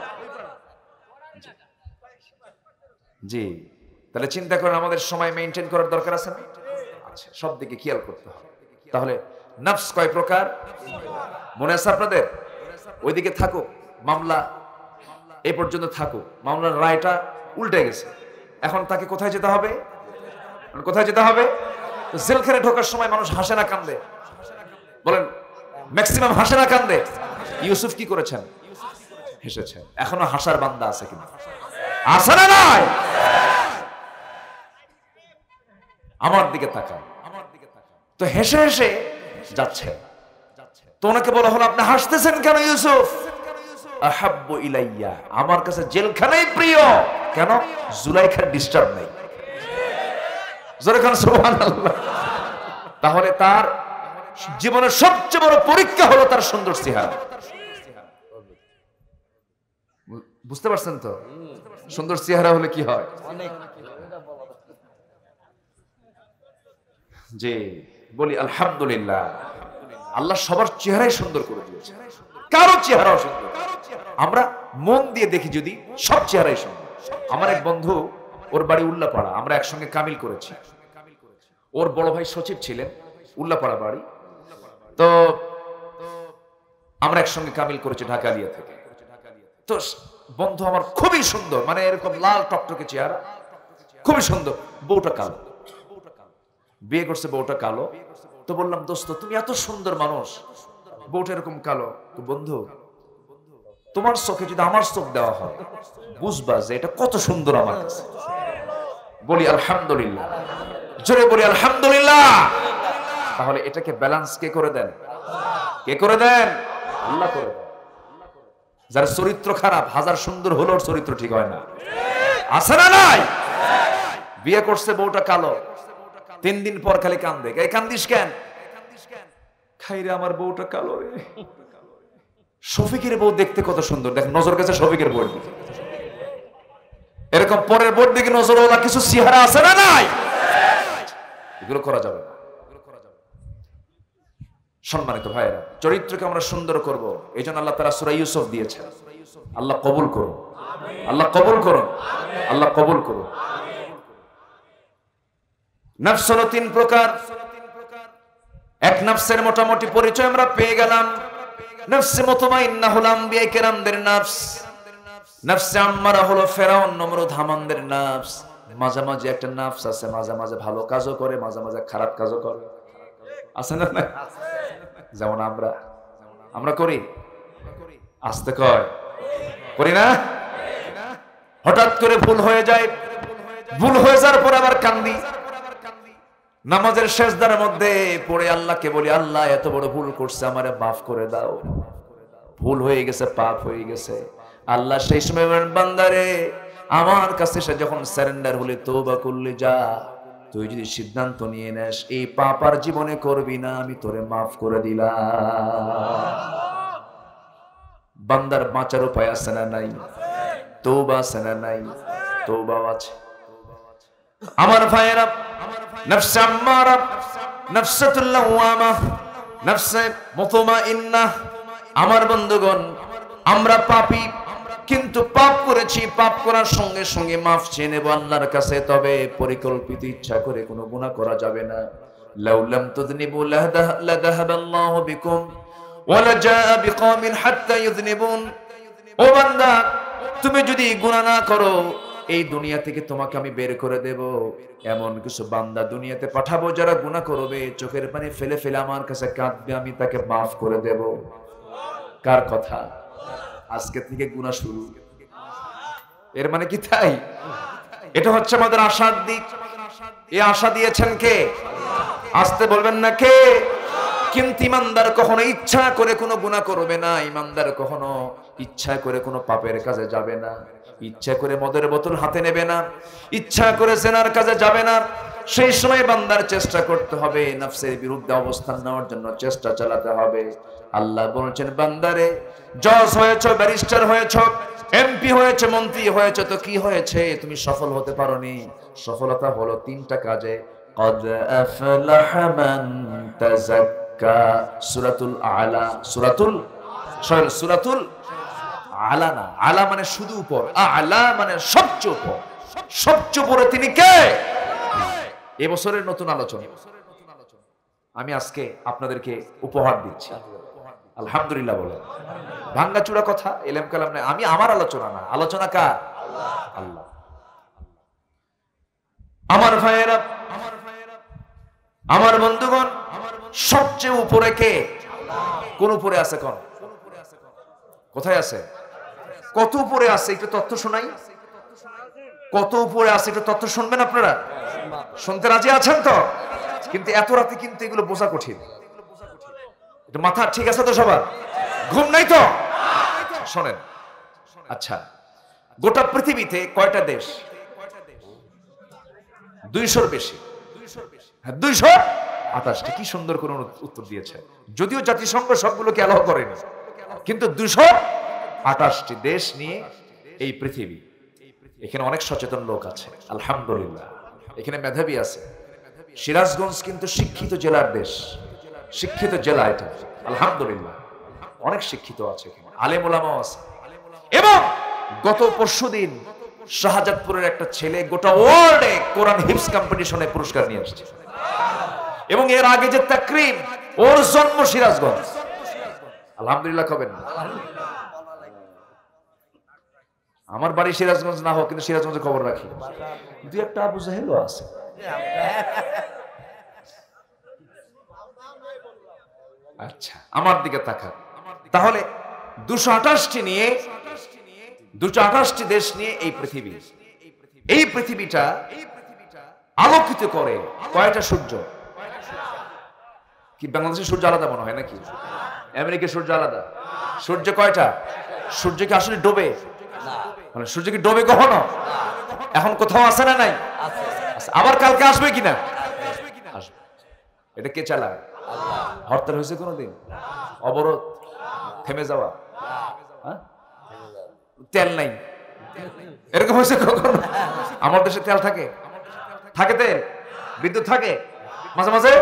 জি, তাহলে চিন্তা করেন আমাদের সময় মেইনটেইন করার দরকার আছে না? আচ্ছা, সব দিকে খেয়াল করতে হবে। তাহলে নফস কয় প্রকার মনে আছে আপনাদের? ওইদিকে থাকুক, মামলা এই পর্যন্ত থাকুক, মামলার রায়টা উল্টে গেছে। এখন তাকে কোথায় যেতে হবে? কোথায় যেতে হবে? জেলখানে ঢোকার সময় মানুষ হাসে না কান্দে? বলেন, ম্যাক্সিমাম হাসে না কান্দে? ইউসুফ কি করেছেন? হেসেছেন। এখনো হাসার বান্দা আছে কিন্তু, আছে না নাই? আমার দিকে তাকান, তো হেসে হেসে যাচ্ছে। তো ওনাকে বলা হলো, আপনি হাসতেছেন কেন ইউসুফ? আহাব্বু ইলাইয়া, আমার কাছে জেলখানাই প্রিয়। কেন? জুলাইখার ডিস্টার্ব নাই। জোরে খান সুবহানাল্লাহ। তাহলে তার জীবনের সবচেয়ে বড় পরীক্ষা হলো তার সুন্দর চেহারা। বুঝতে পারছেন তো? সুন্দর চেহারা হলে কি হয়? জি, বলি আলহামদুলিল্লাহ। আল্লাহ সবার চেহারাই সুন্দর করে দিয়েছে, কারো চেহারাও সুন্দর। আমরা মন দিয়ে দেখি যদি, সব চেহারাই সুন্দর। আমার এক বন্ধু, ওর বাড়ি উল্লাপাড়া, আমরা একসঙ্গে কামিল করেছি। ওর বড় ভাই সচিব ছিলেন, উল্লাপাড়া বাড়ি। তো আমরা একসঙ্গে কামিল করেছি ঢাকালিয়া থেকে। তো বন্ধু আমার খুবই সুন্দর, মানে এরকম লাল টকটকে চেহারা, খুবই সুন্দর। বউটা কালো। বিয়ে করছে বউটা কালো। তো বললাম, দোস্ত তুমি এত সুন্দর মানুষ, বউটা এরকম কালো, তো বন্ধু তোমার চোখে যদি আমার চোখ দেওয়া হয় বুঝবা যে এটা কত সুন্দর আমার কাছে। বলি আলহামদুলিল্লাহ, জোরে বলি আলহামদুলিল্লাহ। তাহলে এটাকে ব্যালেন্স কে করে দেন? কে করে দেন? আল্লাহ করে দেন। যার চরিত্র খারাপ, হাজার সুন্দর হলেও চরিত্র ঠিক হয় না, আছে না নাই? বিয়ে করছে বউটা কালো, তিন দিন পর খালি কান্দে, এই কান্দিস কেন? খাইরে আমার বউটা কালো রে। শফিকের বউ দেখতে কত সুন্দর, দেখ নজর গেছে শফিকের বউর দিকে। এরকম পরের বউর দিকে নজর ওলা কিছু চেহারা আছে না নাই? এগুলো করা যাবে না। সম্মানিত ভাইরা, চরিত্রকে আমরা সুন্দর করব, এই জন্য আল্লাহ তাআলা সূরা ইউসুফ দিয়েছেন। আল্লাহ কবুল করুন, আল্লাহ কবুল করুন, আল্লাহ কবুল করুন। নফস হলো তিন প্রকার। এক নফসের মোটামুটি পরিচয় আমরা পেয়ে গেলাম। নফসে মুতমাইন্না হলো আম্বিয়া কেরামদের নফস, নফসে আম্মারা হলো ফেরাউন নমরুদ হামানদের নফস। মাঝে মাঝে একটা নফস আছে, মাঝে মাঝে ভালো কাজও করে, মাঝে মাঝে খারাপ কাজও করে, আছে না? যেমন আমরা আমরা করি, আস্তে কয় করি না? হঠাৎ করে ভুল হয়ে যায়, ভুল হয়ে যাওয়ার পর আবার কান্দি। নামাজের সেজদার মধ্যে পড়ে আল্লাহকে বলি, আল্লাহ এত বড় ভুল করছে, আমারে মাফ করে দাও, ভুল হয়ে গেছে, পাপ হয়ে গেছে। আল্লাহ সেই সময় বলেন, বান্দারে আমার কাছে সে যখন সারেন্ডার হলি, তওবা করলি, যা তুই যদি সিদ্ধান্ত নিয়ে নেস এই পাপ আর জীবনে করবি না, আমি তোরে মাফ করে দিলাম। বান্দার বাঁচার উপায় আছে না নাই? তওবা আছে না নাই? তওবা আছে। আমার ভাইয়েরা, নফস আম্মারা, নফসাতুল লাওয়ামা, নফসে মুতমাইন্না, আমার বন্ধুগণ, আমরা পাপী, কিন্তু পাপ করেছি, পাপ করার সঙ্গে সঙ্গে মাফ চেয়ে নেব আল্লাহর কাছে। তবে পরিকল্পিত ইচ্ছা করে কোনো গুনাহ করা যাবে না। লাউ লাম তুযনিবু লাযাহাবাল্লাহু বিকুম ওয়া লাজাআ বিকওমিন হাত্তা ইযনিবুন। ও বান্দা, তুমি যদি গুনাহ না করো, এই দুনিয়া থেকে তোমাকে আমি বের করে দেব। এমন কিছু বান্দা দুনিয়াতে পাঠাবো যারা গুনাহ করবে, চোখের পানি ফেলে ফেলে আমার কাছে কাঁদবে, আমি তাকে মাফ করে দেব। কার কথা? আজকে থেকে গুনাহ শুরু। এর মানে কি তাই? এটা হচ্ছে আমাদের আশার দিক। এই আশা দিয়েছেন কে? আসতে বলবেন না কে? কিন্তু ইমানদার কখনো ইচ্ছা করে কোনো গুনাহ করবে না, ইমানদার কখনো ইচ্ছা করে কোনো পাপের কাজে যাবে না, ইচ্ছা করে মদের বোতল হাতে নেবে না, ইচ্ছা করে জেনার কাজে যাবে না। সেই সময় বান্দার চেষ্টা করতে হবে, নফসের বিরুদ্ধে অবস্থান নেওয়ার জন্য চেষ্টা চালাতে হবে। আল্লাহ বলছেন, বান্দারে জজ হয়েছ, ব্যারিস্টার হয়েছ, এমপি হয়েছে, মন্ত্রী হয়েছে, তো কি হয়েছে? তুমি সফল হতে পারোনি। সফলতা হলো তিনটা কাজে। قد أفلح من تزكى সূরাতুল আলা, সূরাতুল সূরাতুল আলা না, আলা মানে শুধু উপর, আলা মানে সবচেয়ে উপর। সবচেয়ে উপরে তিনি কে? এই বছরের নতুন আলোচনা আমি আজকে আপনাদেরকে উপহার দিচ্ছি। আলহামদুলিল্লাহ বলে ভাঙ্গাচুরা কথা, এলেম কালাম না। আমি আমার আলোচনা না, আলোচনা কার? আল্লাহ। আমার ভাইয়েরা, আমার বন্ধুগণ, সবচেয়ে উপরে কে? কোন উপরে আছে? কোন কোথায় আছে? কত উপরে আছে একটু তথ্য শোনাই। কত উপরে আছে একটু তথ্য শুনবেন আপনারা? শুনতে রাজি আছেন তো? কিন্তু এত রাতে কিন্তু এগুলো বোঝা কঠিন। মাথা ঠিক আছে তো সবার? ঘুম নাই তো? শোনেন, আচ্ছা, গোটা পৃথিবীতে কয়টা দেশ? দুইশোর বেশি। হ্যাঁ, দুইশো আঠাশটি। কি সুন্দর করে উত্তর দিয়েছে। যদিও জাতিসংঘ সবগুলোকে অ্যালাউ করেনি, কিন্তু দুইশো আঠাশটি দেশ নিয়ে এই পৃথিবী। এখানে অনেক সচেতন লোক আছে, আলহামদুলিল্লাহ। এখানে মেধাবী আছে। সিরাজগঞ্জ কিন্তু শিক্ষিত জেলার দেশ, শিক্ষিত জেলা এটা, আলহামদুলিল্লাহ। অনেক শিক্ষিত আছে এখানে, আলেম ওলামাও আছে। এবং গত পরশুদিন শাহজাদপুরের একটা ছেলে গোটা ওয়ার্ল্ডে কোরআন হিফজ কম্পিটিশনে পুরস্কার নিয়ে আসছে। এবং এর আগে যে তাকরিম, ওর জন্ম সিরাজগঞ্জ। আলহামদুলিল্লাহ কবেন না? আমার বাড়ি সিরাজগঞ্জ না হোক, কিন্তু সিরাজগঞ্জে খবর রাখি। দুই একটা আবু জাহেলও আছে। আচ্ছা, আমার দিকে তাকান। তাহলে দুশো আঠাশটি নিয়ে দুশো আঠাশটি দেশ নিয়ে এই পৃথিবী, এই পৃথিবীটা আলোকিত করে কয়টা সূর্য? কি বাংলাদেশের সূর্য আলাদা মনে হয় নাকি? আমেরিকার সূর্য আলাদা। সূর্য কয়টা? সূর্য কি আসলে ডোবে? মানে সূর্য কি ডোবে কখনো? এখন কোথাও আছে না নাই? আবার কালকে আসবে কিনা? আসবে। এটা কে চালায়? হরতাল হয়েছে কোনোদিন? অবরোধ, থেমে যাওয়া, তেল নাই, এরকম হয়েছে কখনো? আমার দেশে তেল থাকে? থাকে তেল, বিদ্যুৎ থাকে মাঝে মাঝে।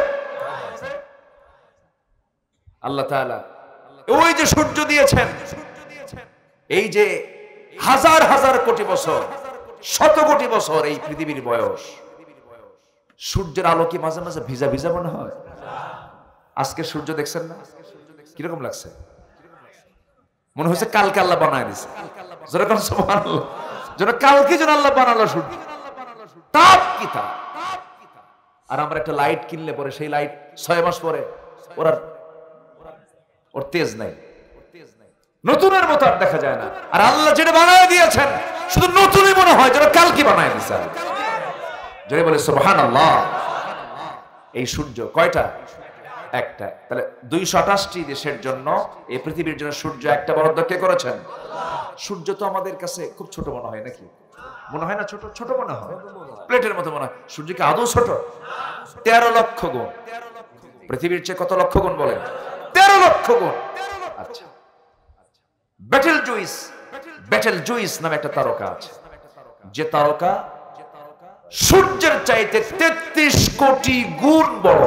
আল্লাহ তাআলা ওই যে সূর্য দিয়েছেন, এই যে হাজার হাজার কোটি বছর, শত কোটি বছর এই পৃথিবীর বয়স, সূর্যের আলো কি মাঝে মাঝে ভিজা ভিজা মনে হয়? আজকে সূর্য দেখছেন না, কিরকম লাগছে? মনে হচ্ছে কালকে আল্লাহ বানায় দিছে। যেরকম সুবহানাল্লাহ, যেন কালকে যেন আল্লাহ বানালো সূর্য। তাপ কি তাপ! আর আমরা একটা লাইট কিনলে পরে সেই লাইট ছয় মাস পরে ওরা ওর তেজ নাই, নতুনের মতো আর দেখা যায় না। আর আল্লাহ যেটা বানায় দিয়েছেন শুধু নতুনই মনে হয়, যেন কালকে বানায় দিয়েছে। যদি বলে সুবহানাল্লাহ। এই সূর্য কয়টা? একটা। তাহলে দুইশো আঠাশটি দেশের জন্য, এই পৃথিবীর জন্য সূর্য একটা বরাদ্দ কে করেছেন? সূর্য তো আমাদের কাছে খুব ছোট মনে হয় নাকি? মনে হয় না ছোট? ছোট মনে হয়, প্লেটের মতো মনে হয়। সূর্য কি আদৌ ছোট? তেরো লক্ষ গুণ পৃথিবীর চেয়ে। কত লক্ষ গুণ বলেন? তেরো লক্ষ গুণ। আচ্ছা, বেটেল জুইস, বেটেল জুইস নামে একটা তারকা আছে, যে তারকা সূর্যের চাইতে তেত্রিশ কোটি গুণ বড়।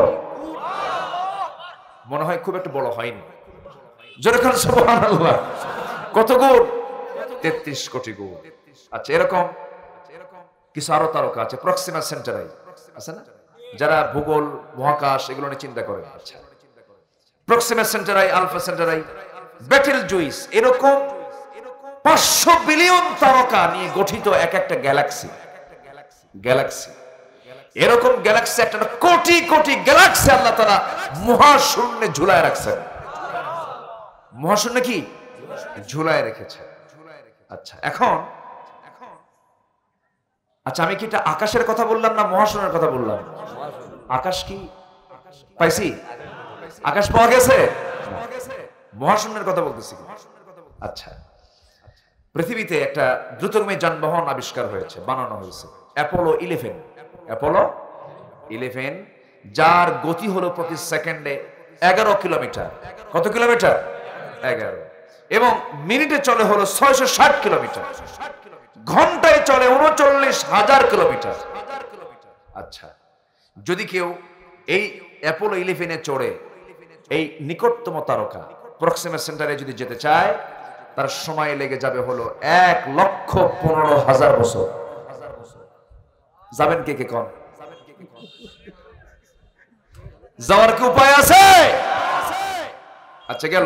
মনে হয় খুব একটা বড় হয়নি। যেরকম সুবহানাল্লাহ, কত গুণ? তেত্রিশ কোটি গুণ। আচ্ছা, এরকম কিছু আরো তারকা আছে, প্রক্সিমা সেন্টারাই আছে না, যারা ভূগোল মহাকাশ এগুলো নিয়ে চিন্তা করে। আচ্ছা, Proxima Centauri, Alpha Centauri, Betelgeuse জুইস, এরকম পাঁচশো বিলিয়ন তারকা নিয়ে গঠিত এক একটা গ্যালাক্সি। গ্যালাক্সি এরকম গ্যালাক্সি, একটা কোটি কোটি গ্যালাক্সি আল্লাহ তাআলা মহাশূন্যে ঝুলায় রাখছেন। মহাশূন্যে কি ঝুলায় রেখেছে? আচ্ছা, এখন আচ্ছা আমি কি এটা আকাশের কথা বললাম না মহাশূন্যের কথা বললাম? আকাশ কি পাইছি? আকাশ পাওয়া গেছে, মহাশূন্যের কথা বলতেছি। আচ্ছা, পৃথিবীতে একটা দ্রুতগামী যানবাহন আবিষ্কার হয়েছে, বানানো হয়েছে, অ্যাপোলো ইলেভেন। অ্যাপোলো ইলেভেন, যার গতি হলো প্রতি সেকেন্ডে এগারো কিলোমিটার। কত কিলোমিটার? এগারো। এবং মিনিটে চলে হলো ছয়শো ষাট কিলোমিটার, ঘন্টায় চলে উনচল্লিশ হাজার কিলোমিটার। আচ্ছা, যদি কেউ এই অ্যাপোলো ইলেভেনে চড়ে এই নিকটতম তারকা প্রক্সিমা সেন্টারে যদি যেতে চায়, তার সময় লেগে যাবে হলো এক লক্ষ পনেরো হাজার বছর। যাবেন কে কে কম? যাওয়ার কি উপায় আছে? আচ্ছা, গেল।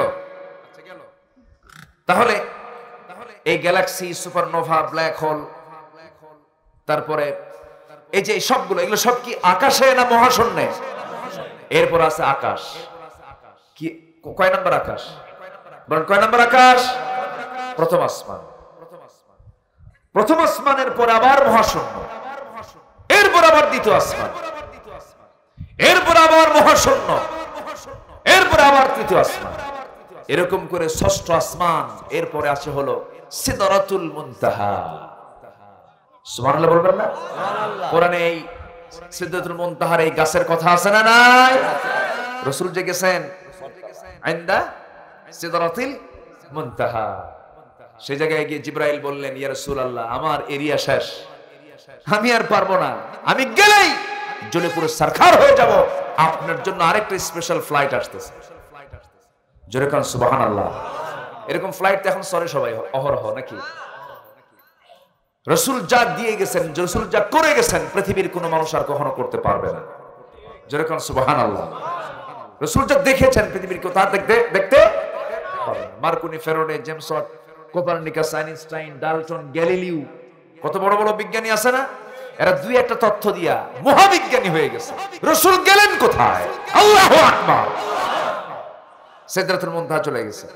তাহলে এই গ্যালাক্সি, সুপারনোভা, ব্ল্যাক হোল, তারপরে এই যে সবগুলো, এগুলো সব কি আকাশে না মহাশূন্যে? এরপর আছে আকাশ। কি কয় নাম্বার আকাশ? বলেন কয় নাম্বার আকাশ? প্রথম আসমান। প্রথম আসমানের পর আবার মহাশূন্য, এরপর আবার দ্বিতীয় আসমান, এরপর আবার মহাশূন্য, এরপর আবার তৃতীয় আসমান, এরকম করে ষষ্ঠ আসমান। এরপরে আসে হলো সিদরাতুল মুনতাহা। সুবহানাল্লাহ বলবেন না? কোরআনে এই সিদরাতুল মুনতাহার এই গাছের কথা আছে না নাই? রাসূল যে গেছেন ইনদা সিদরাতুল মুনতাহা, সেই জায়গায় গিয়ে জিবরাইল বললেন, ইয়া রাসূলুল্লাহ, আমার এরিয়া শেষ, আমি আর পারবো না, আমি গেলেই জ্বলে পুরো সারখার হয়ে যাব, আপনার জন্য আরেকটা স্পেশাল ফ্লাইট আসতেছে। জোরে কান সুবহানাল্লাহ। এরকম ফ্লাইট তো এখন চলে সবাই অহরহ নাকি? রাসূল যা দিয়ে গেছেন, রাসূল যা করে গেছেন, পৃথিবীর কোনো মানুষ আর কখনো করতে পারবে না। জোরে কান সুবহানাল্লাহ। রাসূল যা দেখেছেন, পৃথিবীর কেউ তা দেখতে দেখতে পারবে না। Marconi, Faraday, James Watt, Copernicus, Einstein, Dalton, Galileo, কত বড় বড় বিজ্ঞানী আছে না? এরা দুই একটা তথ্য দিয়া মহাবিজ্ঞানী হয়ে গেছে। রাসূল গেলেন কোথায়? আল্লাহু আকবার। সিদরাতুল মুনতাহা চলে গেছে।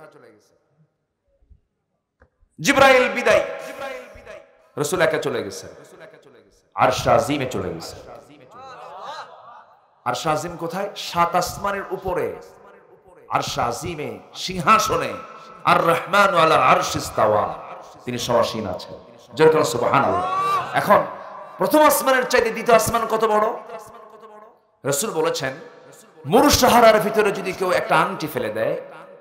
জিবরাইল বিদায়, রাসূল একা চলে গেছে, আরশ আজিমে চলে গেছে। আরশ আজিম কোথায়? সাত আসমানের উপরে আরশ আজিমে সিংহাসনে আর রহমানু আলা আরশি ইস্তাওয়া, তিনি সমাসীন আছেন। যেরকম সুবহানাল্লাহ। এখন প্রথম আসমানের চাইতে দ্বিতীয় আসমান কত বড়? রাসূল বলেছেন মুরু সাহারার ভিতরে যদি কেউ একটা আংটি ফেলে দেয়,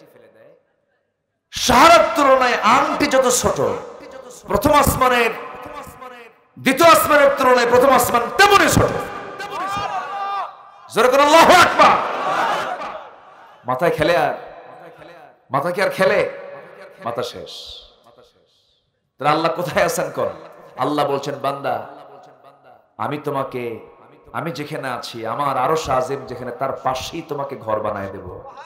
সাহারার তুলনায় আংটি যত ছোট, প্রথম আসমানের দ্বিতীয় আসমানের তুলনায় প্রথম আসমান তেমনই ছোট। যেরকম আল্লাহু আকবার। মাথায় খেলে আর মাথা কি আর খেলে? মাথা শেষ। তাহলে আল্লাহ কোথায় আছেন? কর আল্লাহ বলছেন বান্দা আমি তোমাকে, আমি যেখানে আছি আমার আরশ আজিম যেখানে, তার পাশেই তোমাকে ঘর বানায় দেব।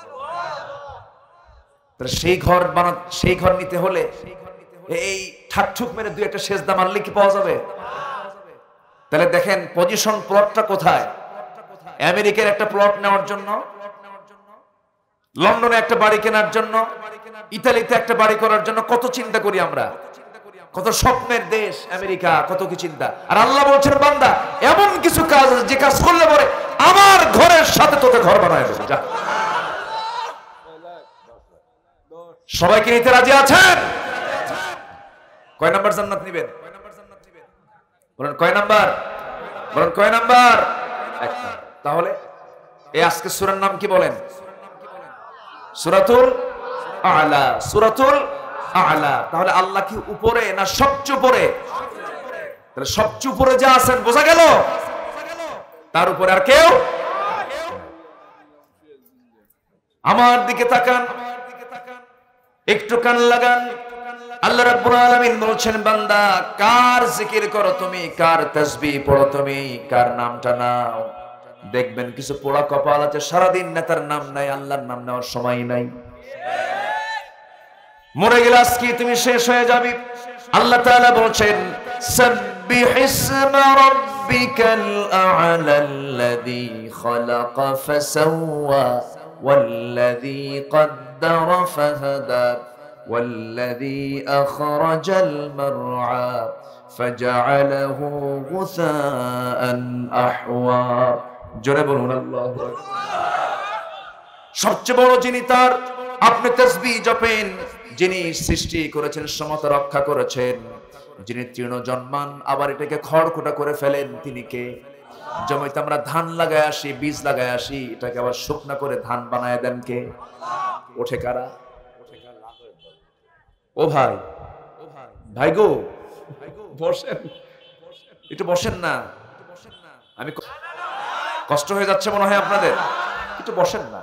তাহলে সেই ঘর বানা সেই ঘর নিতে হলে এই ঠাকঠুক মেরে দুই একটা সেজদা মারলে কি পাওয়া যাবে? তাহলে দেখেন পজিশন প্লটটা কোথায়। আমেরিকার একটা প্লট নেওয়ার জন্য, লন্ডনে একটা বাড়ি কেনার জন্য, ইতালিতে একটা বাড়ি করার জন্য কত চিন্তা করি আমরা, কত স্বপ্নের দেশ আমেরিকা, কত কি চিন্তা। আর আল্লাহ বলছেন বান্দা এমন কিছু কাজ আছে যে কাজ করলে পরে আমার ঘরের সাথে তোকে ঘর বানায় দেব। যা, সবাইকে নিতে রাজি আছেন? কয় নাম্বার জান্নাত নিবেন? বলেন কয় নাম্বার? বলেন কয় নাম্বার? একটা। তাহলে এই আজকে সূরার নাম কি বলেন? সূরাতুল আ'লা। সূরাতুল আ'লা। তাহলে আল্লাহ কি উপরে না সবচেয়ে উপরে? তাহলে সবচেয়ে উপরে যা আছেন বোঝা গেল, তার উপরে আর কেউ। আমার দিকে তাকান, একটু কান লাগান। আল্লাহ রাব্বুল আলামিন বলছেন বান্দা কার জিকির করো তুমি, কার তাসবিহ পড়ো তুমি, কার নামটা নাও। দেখবেন কিছু পোড়া কপাল আছে সারাদিন নেতার নাম নাই, আল্লাহর নাম নেওয়ার সময় নাই। মরে গেলে আজকে তুমি শেষ হয়ে যাবে। আল্লাহ তাআলা বলছেন সাব্বিহ ইসমা রাব্বিকাল আ'লাল্লাযী খালাকা ফাসাওয়া ওয়াল্লাযী কদ্দারা ফাহাদা ওয়াল্লাযী আখরাজাল মারআ ফাজআলাহু গুসাআন আহওয়া। জোরে বলুন আল্লাহু আকবার। সবচেয়ে বড় যিনি, তার আপনি তাসবিহ জপেন, যিনি সৃষ্টি করেছেন, সমতা রক্ষা করেছেন, যিনি তৃণ জন্মান আবার এটাকে খড়কুটা করে ফেলেন, তিনি কে? জমিতে আমরা ধান লাগায় আসি, বীজ লাগায় আসি, এটাকে আবার শুকনা করে ধান বানায় দেন কে? ওঠে কারা? ও ভাই, ভাই গো বসেন, একটু বসেন না। আমি কষ্ট হয়ে যাচ্ছে মনে হয় আপনাদের, একটু বসেন না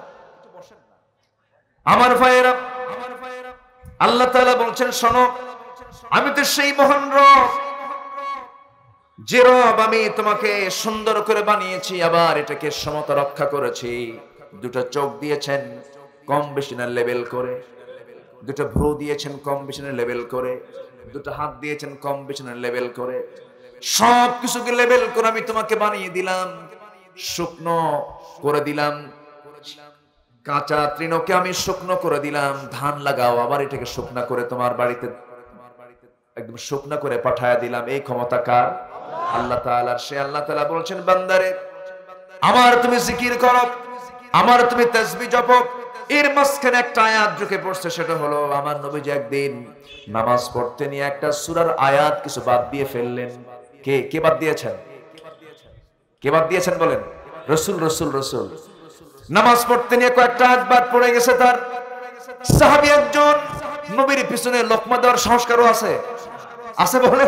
আমার ভাইয়েরা। আল্লাহ তাআলা বলছেন শোনো, আমি তো সেই মহান রব যে রব আমি তোমাকে সুন্দর করে বানিয়েছি, আবার এটাকে সমতা রক্ষা করেছি। দুটো চোখ দিয়েছেন কম বেশি না লেভেল করে, দুটো ভ্রু দিয়েছেন কম বেশি না লেভেল করে, দুটো হাত দিয়েছেন কম বেশি না লেভেল করে, সব কিছুকে লেভেল করে আমি তোমাকে বানিয়ে দিলাম, শুকনো করে দিলাম। কাঁচা তৃণকে আমি শুকনো করে দিলাম, ধান লাগাও, আবার এটাকে শুকনা করে তোমার বাড়িতে একদম শুকনা করে পাঠায় দিলাম। এই ক্ষমতা কার? আল্লাহ তাআলার। সে আল্লাহ তাআলা বলছেন বান্দারে আমার তুমি জিকির করো, আমার তুমি তাসবিহ জপো। এর মাঝখানে একটা আয়াত ঢুকে পড়ছে, সেটা হলো আমার নবীজি একদিন নামাজ পড়তে নিয়ে একটা সূরার আয়াত কিছু বাদ দিয়ে ফেললেন। কে কে বাদ দিয়েছেন? কে বাদ দিয়েছেন বলেন? রাসূল রাসূল রাসূল নামাজ পড়তে নিয়ে কয়েকটা আয়াত বাদ পড়ে গেছে। তার সাহাবী একজন, নবীর পিছনে লোকমা দেওয়ার সংস্কারও আছে আছে বলে,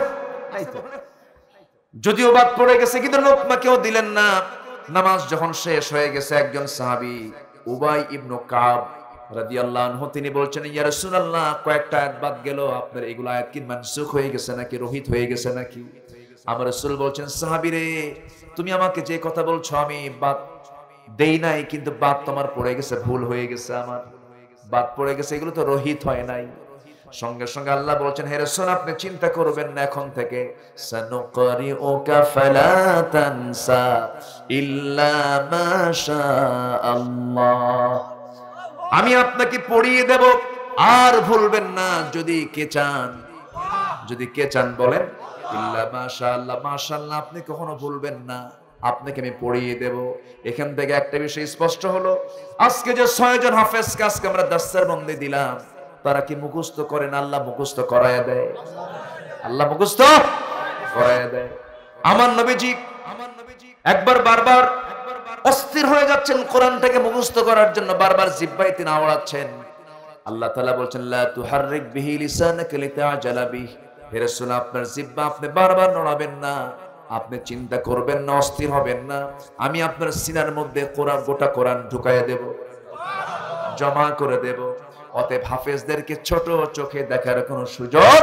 যদিও বাদ পড়ে গেছে কিন্তু লোকমা কেউ দিলেন না। নামাজ যখন শেষ হয়ে গেছে, একজন সাহাবী উবাই ইবনে কাব রাদিয়াল্লাহু আনহু তিনি বলছেন ইয়া রাসূলুল্লাহ কয়েকটা আয়াত বাদ গেল, আপনার এগুলো আয়াত কি মানসুখ হয়ে গেছে নাকি রহিত হয়ে গেছে নাকি? আমার রাসূল বলছেন সাহাবী রে, তুমি আমাকে যে কথা বলছো আমি বাদ দেই নাই, কিন্তু বাদ তোমার পড়ে গেছে, ভুল হয়ে গেছে, আমার বাদ পড়ে গেছে, এগুলো তো রহিত হয় নাই। সঙ্গে সঙ্গে আল্লাহ বলছেন হে রাসূল আপনি চিন্তা করবেন না, এখন থেকে সানুকরিউকা ফালা তানসা ইল্লা মা শা আল্লাহ। আমি আপনাকে পড়িয়ে দেব, আর ভুলবেন না। যদি কে চান, যদি কে চান বলেন ইল্লা মাশাআল্লাহ। মাশাআল্লাহ আপনি কখনো ভুলবেন না, আপনাকে আমি পড়িয়ে দেব। এখান থেকে একটা বিষয় স্পষ্ট হলো, আজকে যে ছয়জন হাফেজকে আজকে আমরা দাস্তার বন্দি দিলাম, তারা কি মুখস্থ করেন? আল্লাহ মুখস্থ করায়া দেয়, আল্লাহ মুখস্থ করায়া দেয়। আমার নবীজি একবার বারবার অস্থির হয়ে যাচ্ছেন কোরআনটাকে মুখস্থ করার জন্য, বারবার জিহ্বায় তিনি আওড়াচ্ছেন। আল্লাহ তাআলা বলছেন লা তুহাররিক বিহি লিসানাকা লিতাআজালা বিহি, হে রাসূল আপনার জিহ্বা আপনি বারবার নড়াবেন না, আপনি চিন্তা করবেন না, অস্থির হবেন না। আমি আপনার সিনার মধ্যে কোরআন, গোটা কোরআন ঢুকাইয়া দেব, জমা করে দেব। অতএব হাফেজদেরকে ছোট চোখে দেখার কোনো সুযোগ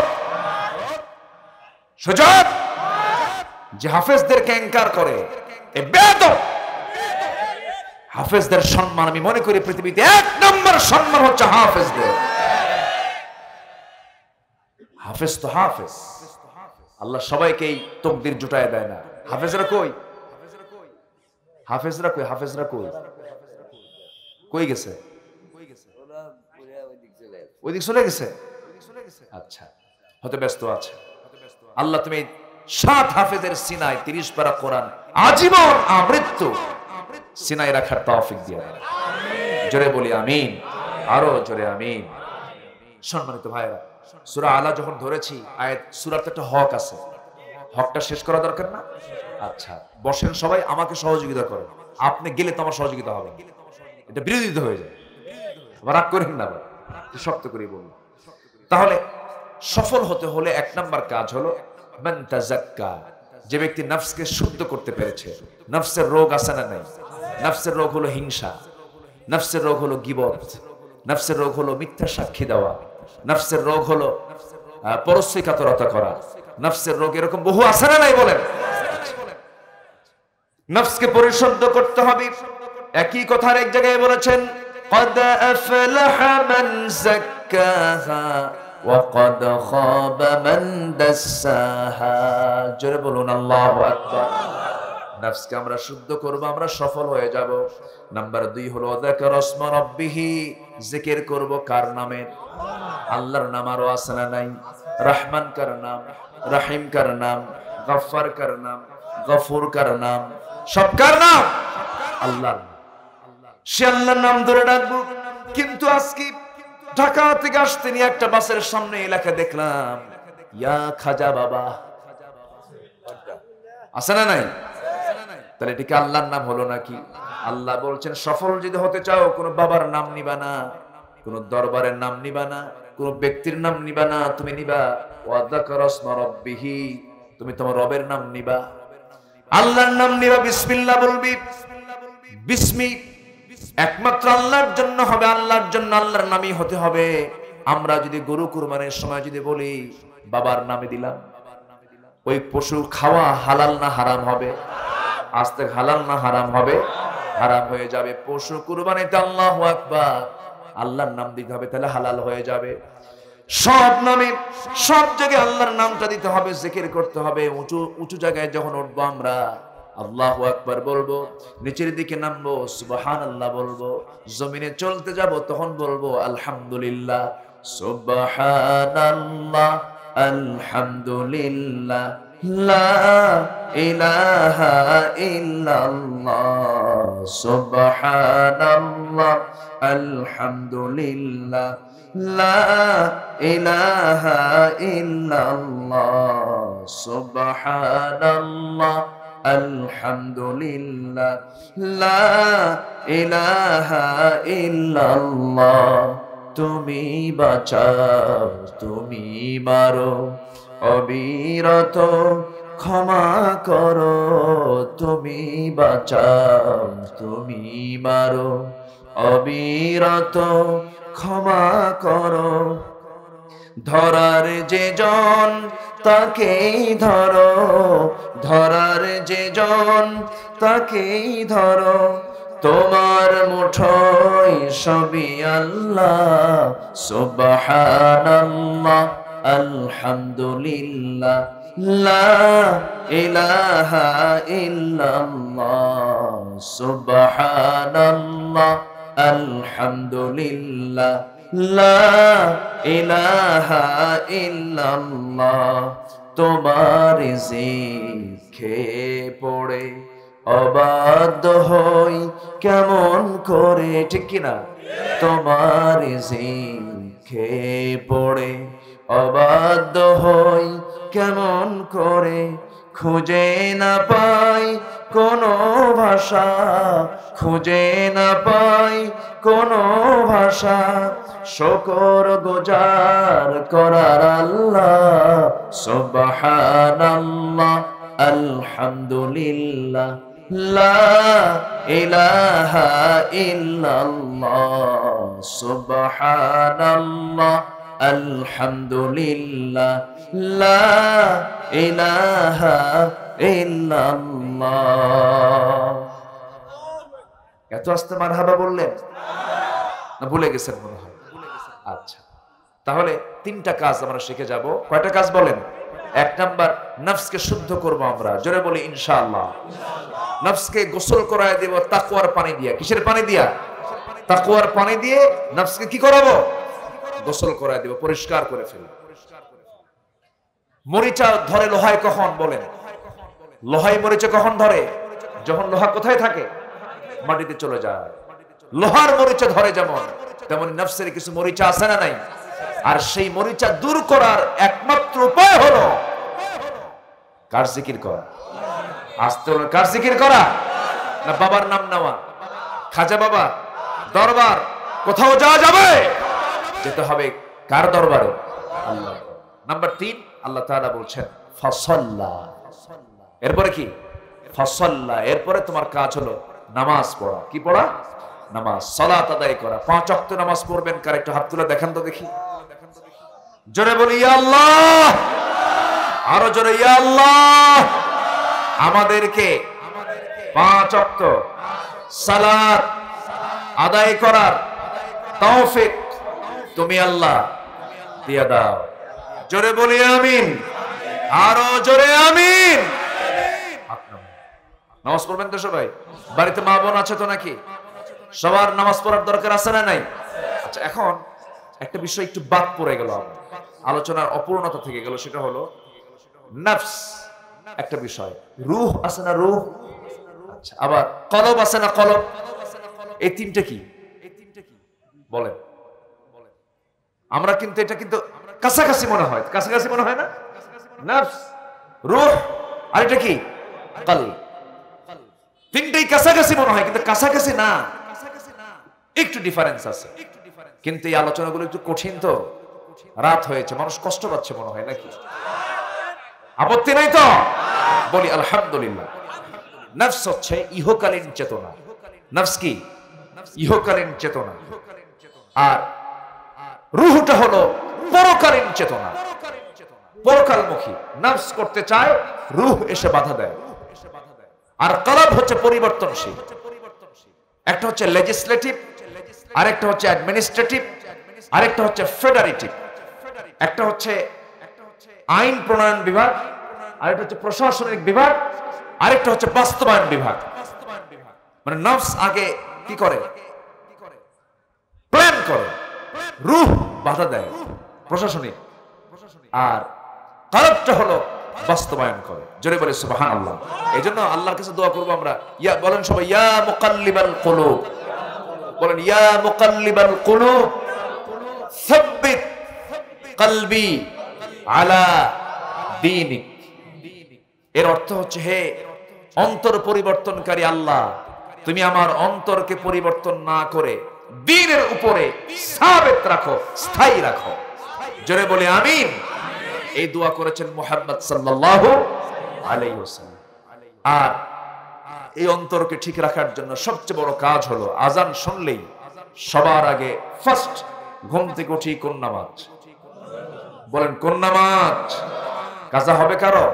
সুযোগ যে হাফেজদেরকে ইনকার করে এ বেয়াদব। হাফেজদের সম্মান আমি মনে করি পৃথিবীতে এক নম্বর সম্মান হচ্ছে হাফেজদের। হাফেজ তো হাফেজ, আল্লাহ সবাইকেই তকদির জুটায় দেয় না। হাফেজরা কই? হাফেজরা কই? হাফেজরা কই? কই গেছে? ওইদিক চলে গেছে। আচ্ছা, হতে ব্যস্ত আছে। আল্লাহ তুমি সাত হাফেজের সিনায় তিরিশ পারা কোরআন আজীবন আমৃত্যু সিনায় রাখার তৌফিক দিয়ে দাও। জোরে বলি আমিন, আরো জোরে আমিন। সম্মানিত ভাইরা, সূরা আলা যখন ধরেছি, আয়াত সূরাতে একটা হক আছে, হকটা শেষ করা দরকার না? আচ্ছা বসেন সবাই, আমাকে সহযোগিতা করেন। আপনি গেলে তো আমার সহযোগিতা হবে, এটা বিরোধিতা হয়ে যায়। রাগ করেন না, শক্ত করে বলুন। তাহলে সফল হতে হলে এক নাম্বার কাজ হলো মান তাযাক্কা, যে ব্যক্তি নফসকে শুদ্ধ করতে পেরেছে। নফসের রোগ আছে না নাই? নফসের রোগ হলো হিংসা, নফসের রোগ হলো গীবত, নফসের রোগ হলো মিথ্যা সাক্ষী দেওয়া, নফসের রোগ হলো পরশ্রীকাতরতা করা, নফসের রোগ এরকম বহু আছে না নাই বলেন? নফসকে পরিশুদ্ধ করতে হবে। একই কথার এক জায়গায় বলেছেন قد أفلح من زكاها وقد خاب من دساها। জোরে বলুন আল্লাহু আকবার। নফসকে আমরা শুদ্ধ করব, আমরা সফল হয়ে যাব। নাম্বার দুই হলো যাকার ইসমা রাব্বিহি, জিকির করব কার নামে? আল্লাহর নাম আরো আছে না নাই? রহমান কার নাম, রহিম কার নাম, গফফার কার নাম, গফুর কার নাম, সব কার নাম? আল্লাহর। সে আল্লাহর নাম ধরে ডাকবো। কিন্তু আজকে ঢাকা থেকে আসতে নিয়ে একটা বাসের সামনে এলাকা দেখলাম ইয়া খাজা বাবা, আছে না নাই? তাহলে এটা কি আল্লাহর নাম হলো নাকি? আল্লাহ বলছেন সফল যদি হতে চাও কোন বাবার নাম নিবা না, কোন দরবারের নাম নিবা না, কোন ব্যক্তির নাম নিবা না, তুমি নিবা ওয়া যাকারা ইসমা রাব্বিহি, তুমি তোমার রবের নাম নিবা, আল্লাহর নাম নিবা, বিসমিল্লাহ বলবি। বিসমি একমাত্র আল্লাহর জন্য হবে, আল্লাহর জন্য, আল্লাহর নামই হতে হবে। আমরা যদি গরু কুরবানির সময় যদি বলি বাবার নামে দিলাম, ওই পশু খাওয়া হালাল না হারাম হবে? আজ থেকে হালাল না হারাম হবে? হারাম হয়ে যাবে। পশু কুরবানিতে আল্লাহু আকবার আল্লাহর নাম দিতে হবে, তাহলে হালাল হয়ে যাবে। সব নামে সব জায়গায় আল্লাহর নামটা দিতে হবে, জিকির করতে হবে। উঁচু উঁচু জায়গায় যখন উঠবো আমরা আল্লাহু আকবার বলবো, নিচের দিকে নামবো সুবহানাল্লাহ বলবো, জমিনে চলতে যাব তখন বলবো আলহামদুলিল্লাহ, সুবহানাল্লাহ, আলহামদুলিল্লাহ, লা ইলাহা ইল্লাল্লাহ, সুবহানাল্লাহ, আলহামদুলিল্লাহ, লা ইলাহা ইল্লাল্লাহ, সুবহানাল্লাহ, আলহামদুলিল্লাহ, লা ইলাহা ইল্লাল্লাহ। তুমি বাঁচাও, তুমি মারো, অবিরত ক্ষমা করো। তুমি বাঁচাও, তুমি মারো, অবিরত ক্ষমা করো। ধরার যে জন তাকেই ধরো, ধরার যে জন তাকেই ধরো। তোমার মুঠোয় সবই আল্লাহ, সুবহানাল্লাহ, আলহামদুলিল্লাহ, লা ইলাহা ইল্লাল্লাহ, সুবহানাল্লাহ, আলহামদুলিল্লাহ লা ইলাহা ইল্লাল্লাহ। তোমার জিকে পড়ে অবাধ্য হই কেমন করে, ঠিক কিনা? তোমার জিকে পড়ে অবাধ্য হই কেমন করে, খুঁজে না পাই কোনো ভাষা, খুঁজে না পাই কোনো ভাষা, শুকর গুজার করার আল্লাহ। সুবহানাল্লাহ আলহামদুলিল্লাহ লা ইলাহা ইল্লাল্লাহ। সুবহানাল্লাহ আলহামদুলিল্লাহ লা ইলাহা ইল্লাল্লাহ। এত আস্তে মারহাবা বললেন না ভুলে গেছেন মনে হয়? আচ্ছা, তাহলে তিনটা কাজ আমরা শিখে যাব। কয়টা কাজ বলেন? এক নাম্বার, নফসকে শুদ্ধ করব আমরা, জোরে বলি ইনশাআল্লাহ। নফসকে গোসল করায় দেব তাকওয়ার পানি দিয়া। কিসের পানি দিয়া? তাকওয়ার পানি দিয়ে নফসকে কি করাবো? গোসল করায় দেব, পরিষ্কার করে ফেলব। মরিচা ধরে লোহায় কখন বলেন? লোহায় মরিচা কখন ধরে? যখন লোহা কোথায় থাকে? মাটিতে চলে যায়। লোহার মরিচা ধরে যেমন, তেমন নফসের কিছু মরিচা আছে না নাই? আর সেই মরিচা দূর করার একমাত্র উপায় হলো কার জিকির করা। আস্তে হলো কার জিকির করা? না বাবার নাম নেওয়া? খাজা বাবা দরবার কোথাও যাওয়া যাবে? যেতে হবে কার দরবারে? আল্লাহ। নাম্বার তিন, আল্লাহ তাআলা বলছেন ফাসাল্লা। এরপরে কি? ফাসাল্লা। এরপরে তোমার কাজ হলো নামাজ পড়া। কি পড়া? নামাজ, সালাত আদায় করা। পাঁচ ওয়াক্ত নামাজ পড়বেন। কার একটু হাত তুলে দেখান তো দেখি। জোরে বলি ইয়া আল্লাহ, আরো জোরে ইয়া আল্লাহ। আমাদেরকে পাঁচ ওয়াক্ত সালাত আদায় করার তৌফিক তুমি আল্লাহ দিয়ে দাও। জোরে বলি আমিন, আরো জোরে আমিন। নামাজ পড়বেন তো সবাই? বাড়িতে মা বোন আছে তো নাকি? সবার নামাজ পড়ার দরকার আছে না নাই? আচ্ছা, এখন একটা বিষয় একটু বাদ পড়ে গেল, আলোচনার অপূর্ণতা থেকে গেল। সেটা হলো নফস একটা বিষয়, রূহ আছে না রূহ, আচ্ছা, আবার কলব আছে না কলব। এই তিনটা কি বলেন? আমরা কিন্তু এটা কিন্তু কাছাকাছি মনে হয়, কাছাকাছি মনে হয় না? নফস, রূহ, আর এটা কি কলব। তিনটাই কাছাকাছি মনে হয়, কিন্তু কাছাকাছি না, একটু ডিফারেন্স আছে। কিন্তু এই আলোচনাগুলো একটু কঠিন, তো রাত হয়েছে, মানুষ কষ্ট পাচ্ছে মনে হয় নাকি? আপত্তি নাই তো? বলি আলহামদুলিল্লাহ। নফস হচ্ছে ইহকালীন চেতনা। নফস কি? ইহকালীন চেতনা। আর রূহটা হলো পরকালীন চেতনা, পরকালমুখী। নফস করতে চায়, রূহ এসে বাধা দেয়। আর কলব হচ্ছে পরিবর্তনশীল। একটা হচ্ছে লেজিসলেটিভ, আরেকটা হচ্ছে অ্যাডমিনিস্ট্রেটিভ, আরেকটা হচ্ছে ফেডারেটিভ। একটা হচ্ছে আইন প্রণয়ন বিভাগ, আরেকটা হচ্ছে প্রশাসনিক বিভাগ, আরেকটা হচ্ছে বাস্তবায়ন বিভাগ। মানে নফস আগে কি করে? প্ল্যান করে, রূহ বাধা দেয়, প্রশাসনিক। আর কলবটা হলো বাস্তবায়ন করে। জোরে বলে সুবহানাল্লাহ। এইজন্য আল্লাহর কাছে দোয়া করব আমরা। ইয়া বলেন সবাই, ইয়া মুকাল্লিবাল কুলুব। বলেন ইয়া মুকাল্লিবাল কুলুব সাব্বিত কলবি আলা দীনিক। এর অর্থ হচ্ছে, হে অন্তর পরিবর্তনকারী আল্লাহ, তুমি আমার অন্তরকে পরিবর্তন না করে দ্বীনের উপরে সাবিত রাখো, স্থায়ী রাখো। জোরে বলে আমিন। এই দোয়া করেছেন মুহাম্মদ সাল্লাল্লাহু আলাইহি ওয়াসাল্লাম। আর এই অন্তরকে ঠিক রাখার জন্য সবচেয়ে বড় কাজ হলো আজান শুনলেই সবার আগে ফার্স্ট ঘুম থেকে উঠি কোন নামাজ? বলেন কোন নামাজ? কাজা হবে কারো?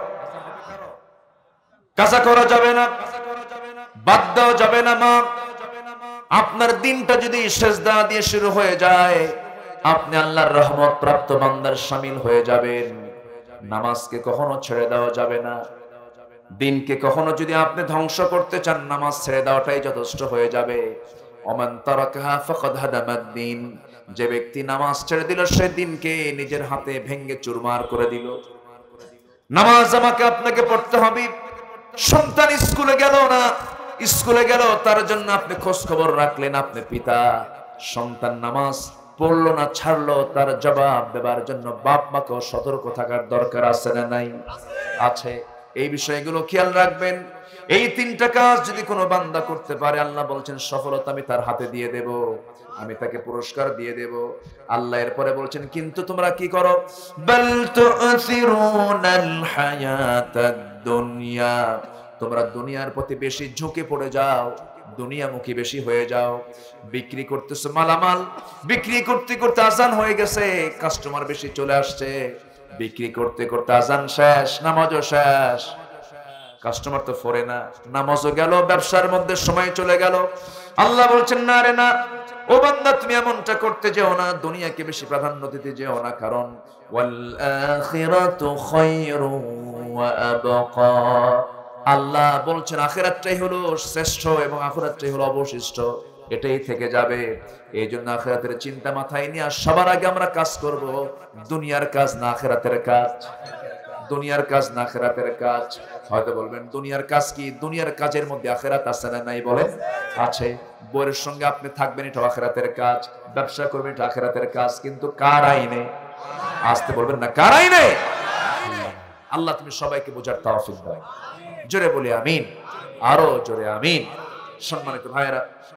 কাজা করা যাবে না, বাদ দেওয়া যাবে না। মা, আপনার দিনটা যদি সেজদা দিয়ে শুরু হয়ে যায়, আপনি আল্লাহর রহমত প্রাপ্ত বান্দার শামিল হয়ে যাবেন। নামাজকে কখনো ছেড়ে দেওয়া যাবে না। দিনকে কখনো যদি আপনি ধ্বংস করতে চান, নামাজ ছেড়ে দেওয়াটাই যথেষ্ট হয়ে যাবে। ওমান তারাকাহা ফাকাদ হাদামাদ-দ্বীন, যে ব্যক্তি নামাজ ছেড়ে দিল সে দিনকে নিজের হাতে ভেঙে চুরমার করে দিল। নামাজ আমাকে আপনাকে পড়তে হবে। সন্তান স্কুলে গেল না, স্কুলে গেল তার জন্য আপনি খোঁজ খবর রাখলেন, আপনি পিতা। সন্তান নামাজ পড়লো না, ছাড়লো, তার জবাব দেবার জন্য বাপ মাকেও সতর্ক থাকার দরকার আছে না নাই? আছে। এই বিষয়গুলো খেয়াল রাখবেন। এই তিনটা কাজ যদি কোনো বান্দা করতে পারে, আল্লাহ বলছেন সফলতা আমি তার হাতে দিয়ে দেব, আমি তাকে পুরস্কার দিয়ে দেব। আল্লাহ এরপরে বলছেন কিন্তু তোমরা কি করো, বাল তু'সিরুনাল হায়াতাদ দুনিয়া, তোমরা দুনিয়ার প্রতি বেশি ঝুঁকে পড়ে যাও, দুনিয়ামুখী বেশি হয়ে যাও। বিক্রি করতেছো মালামাল, বিক্রি করতে করতে আজান হয়ে গেছে, কাস্টমার বেশি চলে আসছে, বিক্রি করতে করতে আজান শেষ, নামাজও শেষ, কাস্টমার তো ফরে না, নামাজও গেল, ব্যবসার মধ্যে সময় চলে গেল। আল্লাহ বলছেন না রে না, ও বান্দা তুমি এমনটা করতে যেও না, দুনিয়াকে বেশি প্রাধান্য দিতে যেও না, কারণ ওয়াল আখিরাতু খায়রু ওয়া আবকা, আল্লাহ বলছেন আখিরাতটাই হলো শ্রেষ্ঠ এবং আখিরাতটাই হলো অবশিষ্ট, এটাই থেকে যাবে। এই জন্য আখিরাতের চিন্তা মাথায় নিয়ে সবার আগে আমরা কাজ করব দুনিয়ার কাজ না আখিরাতের কাজ, দুনিয়ার কাজ না আখিরাতের কাজ। হয়তো বলবেন দুনিয়ার কাজ কি? দুনিয়ার কাজের মধ্যে আখিরাত আছে না নাই বলেন? আছে। বইয়ের সঙ্গে আপনি থাকবেন, এটা আখিরাতের কাজ, ব্যবসা করবেন, এটা আখিরাতের কাজ, কিন্তু কার আইনে? আসতে বলবেন না, কার আইনে? আল্লাহ তুমি সবাইকে বোঝার তৌফিক দাও। জোরে বলি আমিন, আরো জোরে আমিন। সম্মানিত ভাইয়েরা,